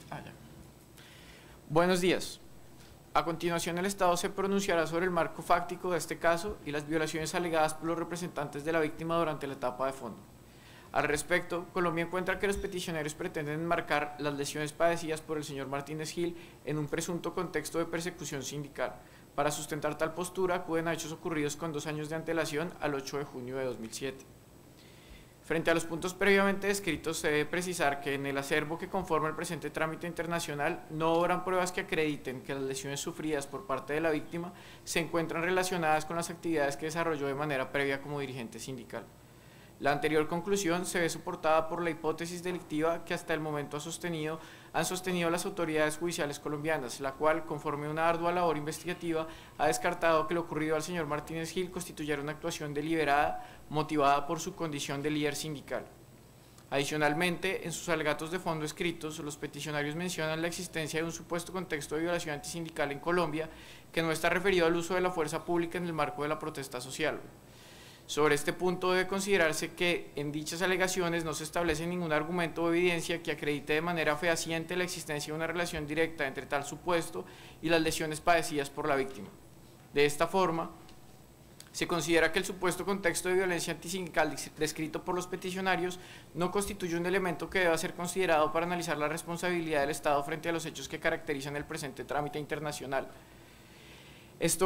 Buenos días. A continuación, el Estado se pronunciará sobre el marco fáctico de este caso y las violaciones alegadas por los representantes de la víctima durante la etapa de fondo. Al respecto, Colombia encuentra que los peticionarios pretenden enmarcar las lesiones padecidas por el señor Martínez Gil en un presunto contexto de persecución sindical. Para sustentar tal postura, acuden a hechos ocurridos con 2 años de antelación al 8 de junio de 2007. Frente a los puntos previamente descritos, se debe precisar que en el acervo que conforma el presente trámite internacional no obran pruebas que acrediten que las lesiones sufridas por parte de la víctima se encuentran relacionadas con las actividades que desarrolló de manera previa como dirigente sindical. La anterior conclusión se ve soportada por la hipótesis delictiva que hasta el momento han sostenido las autoridades judiciales colombianas, la cual, conforme a una ardua labor investigativa, ha descartado que lo ocurrido al señor Martínez Gil constituyera una actuación deliberada motivada por su condición de líder sindical. Adicionalmente, en sus alegatos de fondo escritos, los peticionarios mencionan la existencia de un supuesto contexto de violación antisindical en Colombia que no está referido al uso de la fuerza pública en el marco de la protesta social. Sobre este punto debe considerarse que en dichas alegaciones no se establece ningún argumento o evidencia que acredite de manera fehaciente la existencia de una relación directa entre tal supuesto y las lesiones padecidas por la víctima. De esta forma, se considera que el supuesto contexto de violencia antisindical descrito por los peticionarios no constituye un elemento que deba ser considerado para analizar la responsabilidad del Estado frente a los hechos que caracterizan el presente trámite internacional. Esto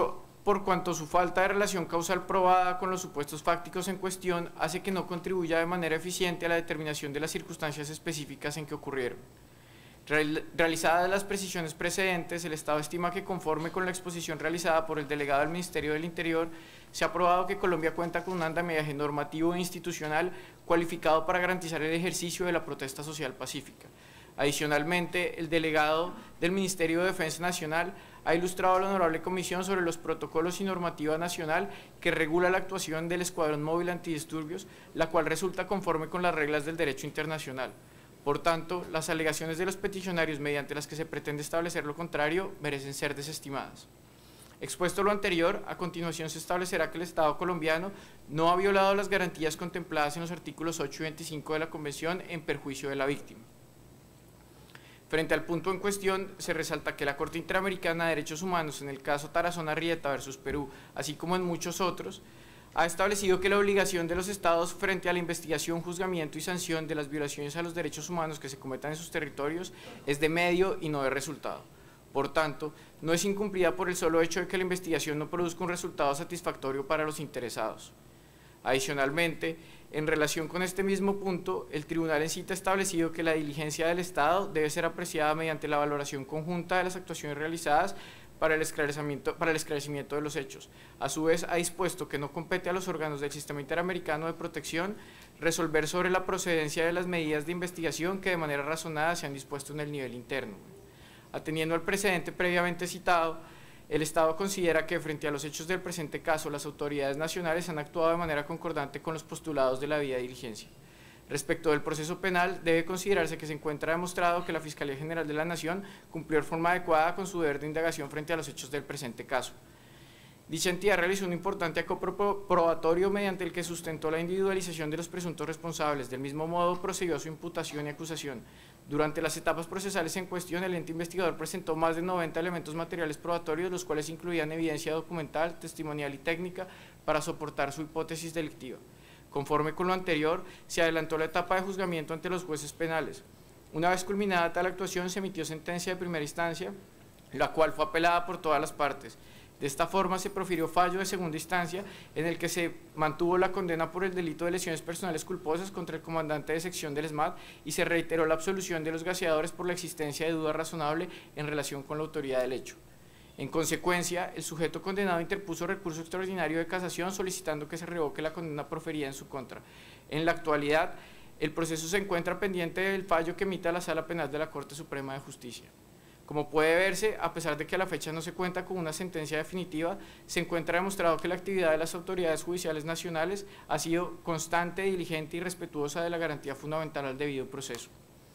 por cuanto su falta de relación causal probada con los supuestos fácticos en cuestión hace que no contribuya de manera eficiente a la determinación de las circunstancias específicas en que ocurrieron. Realizadas las precisiones precedentes, el Estado estima que conforme con la exposición realizada por el delegado del Ministerio del Interior, se ha probado que Colombia cuenta con un andamiaje normativo e institucional cualificado para garantizar el ejercicio de la protesta social pacífica. Adicionalmente, el delegado del Ministerio de Defensa Nacional ha ilustrado a la Honorable Comisión sobre los protocolos y normativa nacional que regula la actuación del Escuadrón Móvil Antidisturbios, la cual resulta conforme con las reglas del derecho internacional. Por tanto, las alegaciones de los peticionarios mediante las que se pretende establecer lo contrario merecen ser desestimadas. Expuesto lo anterior, a continuación se establecerá que el Estado colombiano no ha violado las garantías contempladas en los artículos 8 y 25 de la Convención en perjuicio de la víctima. Frente al punto en cuestión, se resalta que la Corte Interamericana de Derechos Humanos, en el caso Tarazona-Arrieta versus Perú, así como en muchos otros, ha establecido que la obligación de los Estados frente a la investigación, juzgamiento y sanción de las violaciones a los derechos humanos que se cometan en sus territorios es de medio y no de resultado. Por tanto, no es incumplida por el solo hecho de que la investigación no produzca un resultado satisfactorio para los interesados. Adicionalmente, en relación con este mismo punto, el Tribunal en cita ha establecido que la diligencia del Estado debe ser apreciada mediante la valoración conjunta de las actuaciones realizadas para el esclarecimiento de los hechos. A su vez, ha dispuesto que no compete a los órganos del Sistema Interamericano de Protección resolver sobre la procedencia de las medidas de investigación que de manera razonada se han dispuesto en el nivel interno. Atendiendo al precedente previamente citado, el Estado considera que frente a los hechos del presente caso, las autoridades nacionales han actuado de manera concordante con los postulados de la debida diligencia. Respecto del proceso penal, debe considerarse que se encuentra demostrado que la Fiscalía General de la Nación cumplió de forma adecuada con su deber de indagación frente a los hechos del presente caso. Dicha entidad realizó un importante acopio probatorio mediante el que sustentó la individualización de los presuntos responsables. Del mismo modo, procedió a su imputación y acusación. Durante las etapas procesales en cuestión, el ente investigador presentó más de 90 elementos materiales probatorios, los cuales incluían evidencia documental, testimonial y técnica para soportar su hipótesis delictiva. Conforme con lo anterior, se adelantó la etapa de juzgamiento ante los jueces penales. Una vez culminada tal actuación, se emitió sentencia de primera instancia, la cual fue apelada por todas las partes. De esta forma se profirió fallo de segunda instancia en el que se mantuvo la condena por el delito de lesiones personales culposas contra el comandante de sección del SMAT y se reiteró la absolución de los gaseadores por la existencia de duda razonable en relación con la autoría del hecho. En consecuencia, el sujeto condenado interpuso recurso extraordinario de casación solicitando que se revoque la condena proferida en su contra. En la actualidad, el proceso se encuentra pendiente del fallo que emita la Sala Penal de la Corte Suprema de Justicia. Como puede verse, a pesar de que a la fecha no se cuenta con una sentencia definitiva, se encuentra demostrado que la actividad de las autoridades judiciales nacionales ha sido constante, diligente y respetuosa de la garantía fundamental al debido proceso.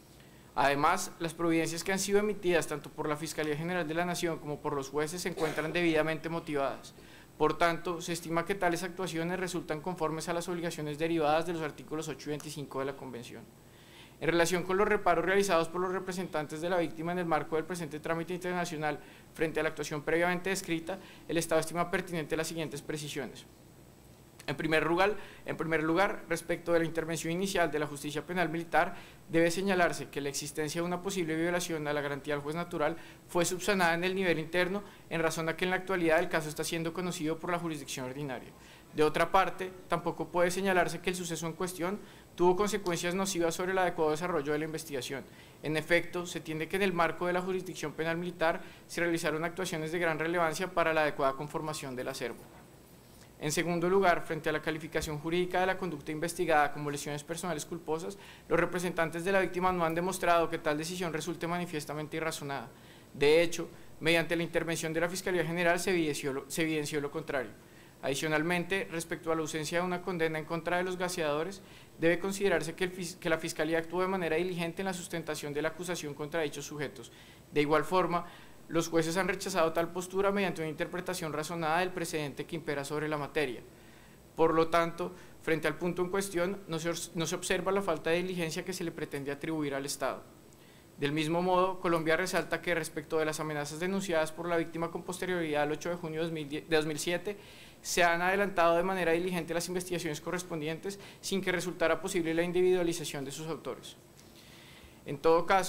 Además, las providencias que han sido emitidas tanto por la Fiscalía General de la Nación como por los jueces se encuentran debidamente motivadas. Por tanto, se estima que tales actuaciones resultan conformes a las obligaciones derivadas de los artículos 8 y 25 de la Convención. En relación con los reparos realizados por los representantes de la víctima en el marco del presente trámite internacional frente a la actuación previamente descrita, el Estado estima pertinente las siguientes precisiones. En primer lugar, respecto de la intervención inicial de la justicia penal militar, debe señalarse que la existencia de una posible violación a la garantía del juez natural fue subsanada en el nivel interno, en razón a que en la actualidad el caso está siendo conocido por la jurisdicción ordinaria. De otra parte, tampoco puede señalarse que el suceso en cuestión tuvo consecuencias nocivas sobre el adecuado desarrollo de la investigación. En efecto, se entiende que en el marco de la jurisdicción penal militar se realizaron actuaciones de gran relevancia para la adecuada conformación del acervo. En segundo lugar, frente a la calificación jurídica de la conducta investigada como lesiones personales culposas, los representantes de la víctima no han demostrado que tal decisión resulte manifiestamente irrazonada. De hecho, mediante la intervención de la Fiscalía General se evidenció lo contrario. Adicionalmente, respecto a la ausencia de una condena en contra de los gaseadores, debe considerarse que la Fiscalía actuó de manera diligente en la sustentación de la acusación contra dichos sujetos. De igual forma, los jueces han rechazado tal postura mediante una interpretación razonada del precedente que impera sobre la materia. Por lo tanto, frente al punto en cuestión, no se observa la falta de diligencia que se le pretende atribuir al Estado. Del mismo modo, Colombia resalta que respecto de las amenazas denunciadas por la víctima con posterioridad al 8 de junio de 2007, se han adelantado de manera diligente las investigaciones correspondientes sin que resultara posible la individualización de sus autores. En todo caso,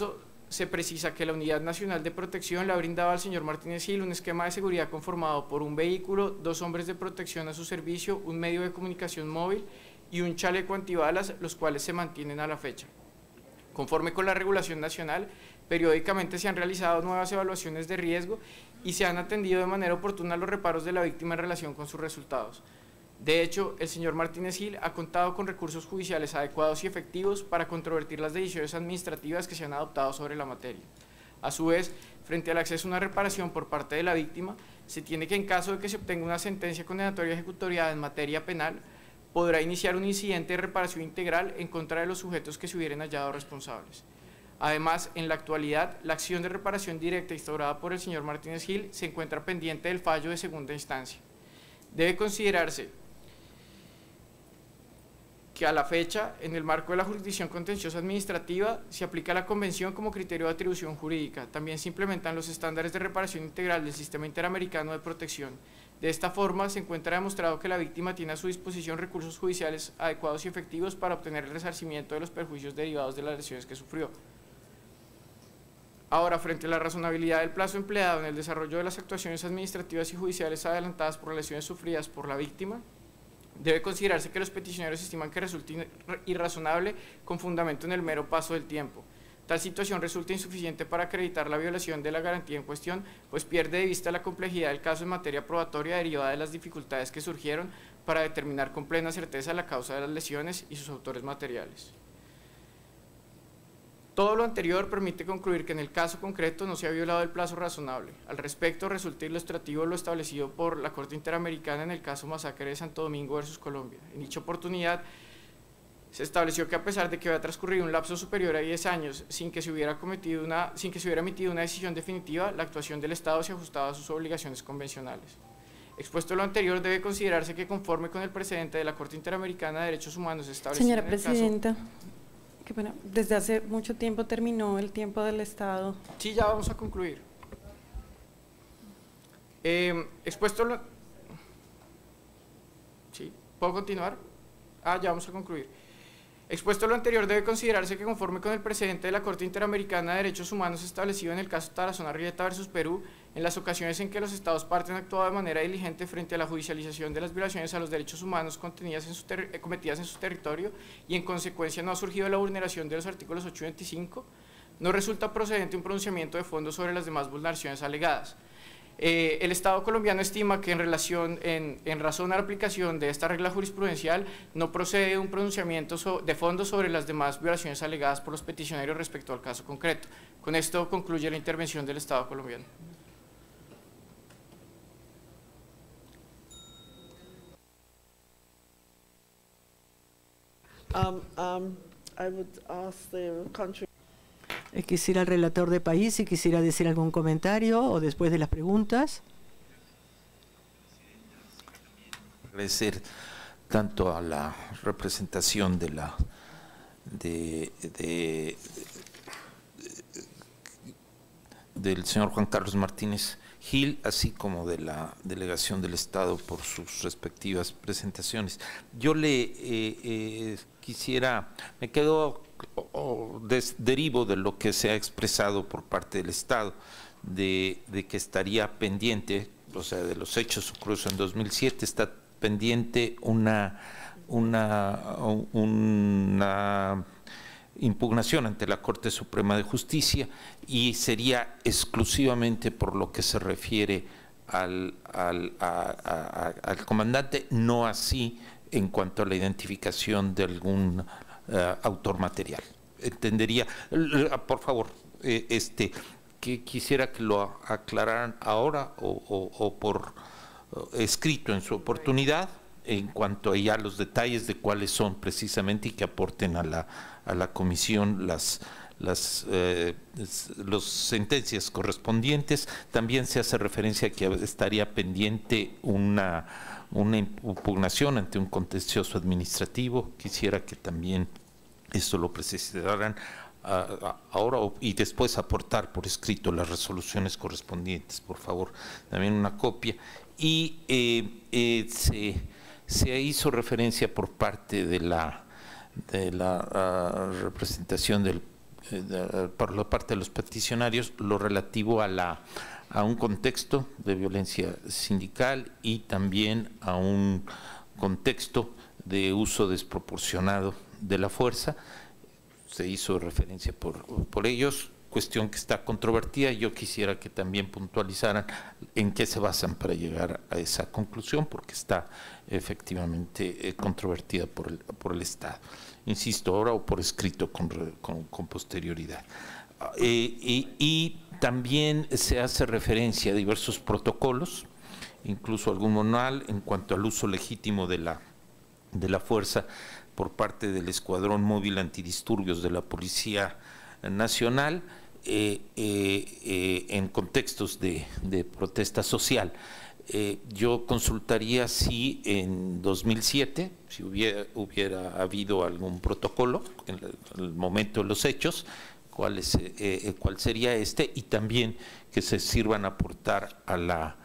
se precisa que la Unidad Nacional de Protección le ha brindado al señor Martínez Gil un esquema de seguridad conformado por un vehículo, 2 hombres de protección a su servicio, un medio de comunicación móvil y un chaleco antibalas, los cuales se mantienen a la fecha. Conforme con la regulación nacional, periódicamente se han realizado nuevas evaluaciones de riesgo y se han atendido de manera oportuna los reparos de la víctima en relación con sus resultados. De hecho, el señor Martínez Gil ha contado con recursos judiciales adecuados y efectivos para controvertir las decisiones administrativas que se han adoptado sobre la materia. A su vez, frente al acceso a una reparación por parte de la víctima, se tiene que, en caso de que se obtenga una sentencia condenatoria ejecutoriada en materia penal, podrá iniciar un incidente de reparación integral en contra de los sujetos que se hubieran hallado responsables. Además, en la actualidad, la acción de reparación directa instaurada por el señor Martínez Gil se encuentra pendiente del fallo de segunda instancia. Debe considerarse que a la fecha, en el marco de la jurisdicción contenciosa administrativa, se aplica la Convención como criterio de atribución jurídica. También se implementan los estándares de reparación integral del Sistema Interamericano de Protección. De esta forma, se encuentra demostrado que la víctima tiene a su disposición recursos judiciales adecuados y efectivos para obtener el resarcimiento de los perjuicios derivados de las lesiones que sufrió. Ahora, frente a la razonabilidad del plazo empleado en el desarrollo de las actuaciones administrativas y judiciales adelantadas por las lesiones sufridas por la víctima, debe considerarse que los peticionarios estiman que resulta irrazonable con fundamento en el mero paso del tiempo. Tal situación resulta insuficiente para acreditar la violación de la garantía en cuestión, pues pierde de vista la complejidad del caso en materia probatoria derivada de las dificultades que surgieron para determinar con plena certeza la causa de las lesiones y sus autores materiales. Todo lo anterior permite concluir que en el caso concreto no se ha violado el plazo razonable. Al respecto, resulta ilustrativo lo establecido por la Corte Interamericana en el caso Masacre de Santo Domingo versus Colombia. En dicha oportunidad, se estableció que a pesar de que había transcurrido un lapso superior a 10 años sin que se hubiera emitido una decisión definitiva, la actuación del Estado se ajustaba a sus obligaciones convencionales. Expuesto lo anterior, debe considerarse que conforme con el precedente de la Corte Interamericana de Derechos Humanos establecido Señora en el Presidenta, caso... que bueno, desde hace mucho tiempo terminó el tiempo del Estado. Sí, ya vamos a concluir. Expuesto lo... ¿Sí? ¿Puedo continuar? Ya vamos a concluir. Expuesto lo anterior, debe considerarse que conforme con el precedente de la Corte Interamericana de Derechos Humanos establecido en el caso Tarazona Arrieta versus Perú, en las ocasiones en que los Estados partes han actuado de manera diligente frente a la judicialización de las violaciones a los derechos humanos cometidas en su territorio y en consecuencia no ha surgido la vulneración de los artículos 8 y 25, no resulta procedente un pronunciamiento de fondo sobre las demás vulneraciones alegadas. El Estado colombiano estima que en razón a la aplicación de esta regla jurisprudencial no procede un pronunciamiento de fondo sobre las demás violaciones alegadas por los peticionarios respecto al caso concreto. Con esto concluye la intervención del Estado colombiano. I would ask the country. Quisiera el relator de país si quisiera decir algún comentario o después de las preguntas. Agradecer tanto a la representación del señor Juan Carlos Martínez Gil, así como de la delegación del Estado por sus respectivas presentaciones. Yo le quisiera, me quedo derivo de lo que se ha expresado por parte del Estado, de que estaría pendiente, o sea, de los hechos ocurridos en 2007, está pendiente una impugnación ante la Corte Suprema de Justicia y sería exclusivamente por lo que se refiere al comandante, no así en cuanto a la identificación de algún autor material. Entendería, por favor, que quisiera que lo aclararan ahora o por escrito en su oportunidad en cuanto a ya los detalles de cuáles son precisamente y que aporten a la comisión las sentencias correspondientes. También se hace referencia a que estaría pendiente una impugnación ante un contencioso administrativo. Quisiera que también esto lo precisaran ahora y después aportar por escrito las resoluciones correspondientes, por favor, también una copia. Y se hizo referencia por parte de la representación del por la parte de los peticionarios lo relativo a un contexto de violencia sindical y también a un contexto de uso desproporcionado de la fuerza. Se hizo referencia por ellos, cuestión que está controvertida. Yo quisiera que también puntualizaran en qué se basan para llegar a esa conclusión, porque está efectivamente controvertida por el Estado. Insisto, ahora o por escrito con posterioridad. Y también se hace referencia a diversos protocolos, incluso algún manual en cuanto al uso legítimo de la fuerza por parte del Escuadrón Móvil Antidisturbios de la Policía Nacional en contextos de protesta social. Yo consultaría si en 2007, si hubiera habido algún protocolo en el momento de los hechos, cuál sería este, y también que se sirvan a aportar a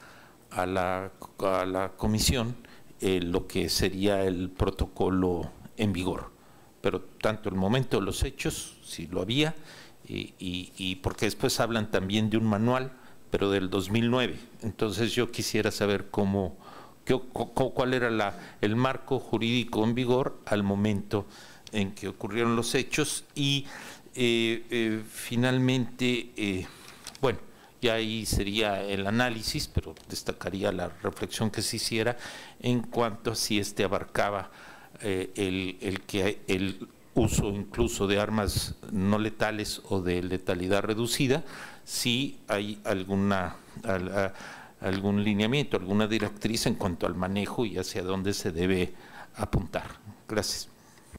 la comisión lo que sería el protocolo en vigor, pero tanto el momento de los hechos, si lo había, y porque después hablan también de un manual, pero del 2009. Entonces yo quisiera saber cuál era el marco jurídico en vigor al momento en que ocurrieron los hechos y finalmente, bueno, ya ahí sería el análisis, pero destacaría la reflexión que se hiciera en cuanto a si abarcaba el uso incluso de armas no letales o de letalidad reducida, si hay algún lineamiento, alguna directriz en cuanto al manejo y hacia dónde se debe apuntar. Gracias.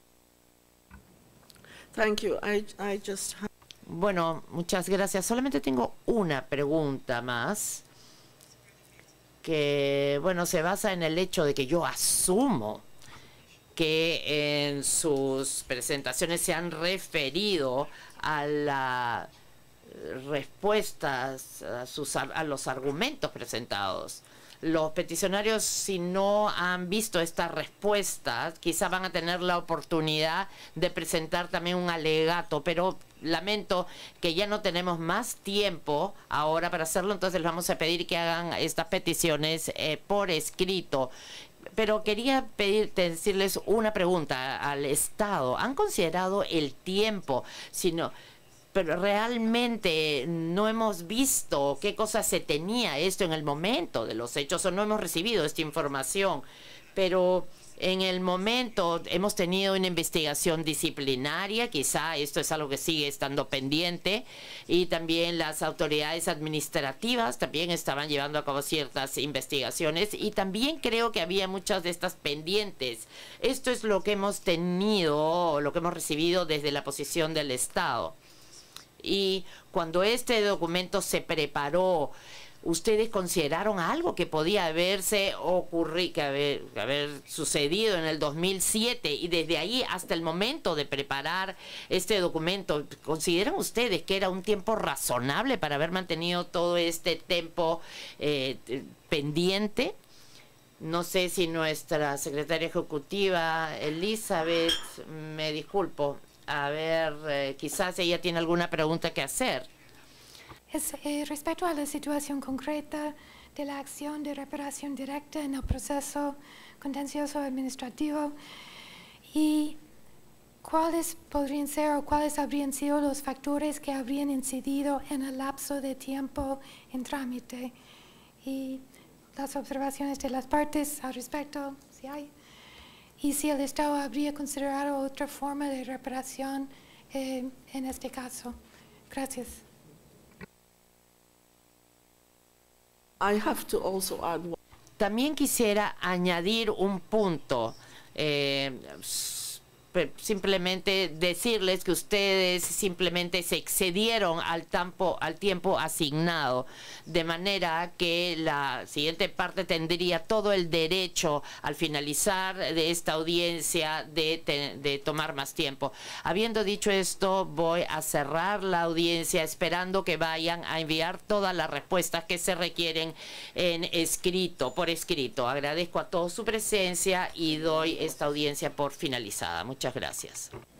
Thank you. I just have... Bueno, muchas gracias. Solamente tengo una pregunta más, que, bueno, se basa en el hecho de que yo asumo que en sus presentaciones se han referido a las respuestas, a los argumentos presentados. Los peticionarios, si no han visto estas respuestas, quizá van a tener la oportunidad de presentar también un alegato, pero lamento que ya no tenemos más tiempo ahora para hacerlo, entonces les vamos a pedir que hagan estas peticiones por escrito. Pero quería decirles una pregunta al Estado. ¿Han considerado el tiempo? Pero realmente no hemos visto qué cosa se tenía esto en el momento de los hechos, o no hemos recibido esta información. Pero en el momento hemos tenido una investigación disciplinaria, quizá esto es algo que sigue estando pendiente, y también las autoridades administrativas también estaban llevando a cabo ciertas investigaciones, y también creo que había muchas de estas pendientes. Esto es lo que hemos tenido, lo que hemos recibido desde la posición del Estado. Y cuando este documento se preparó, ¿ustedes consideraron algo que podía haberse ocurrido, que haber sucedido en el 2007 y desde ahí hasta el momento de preparar este documento? ¿Consideran ustedes que era un tiempo razonable para haber mantenido todo este tiempo pendiente? No sé si nuestra secretaria ejecutiva, Elizabeth, me disculpo, a ver, quizás ella tiene alguna pregunta que hacer. Respecto a la situación concreta de la acción de reparación directa en el proceso contencioso administrativo, y cuáles podrían ser o cuáles habrían sido los factores que habrían incidido en el lapso de tiempo en trámite, y las observaciones de las partes al respecto, si hay, y si el Estado habría considerado otra forma de reparación en este caso. Gracias. También quisiera añadir un punto. Simplemente decirles que ustedes simplemente se excedieron al tiempo asignado, de manera que la siguiente parte tendría todo el derecho al finalizar de esta audiencia de tomar más tiempo. Habiendo dicho esto, voy a cerrar la audiencia esperando que vayan a enviar todas las respuestas que se requieren por escrito. Agradezco a todos su presencia y doy esta audiencia por finalizada. Muchas gracias.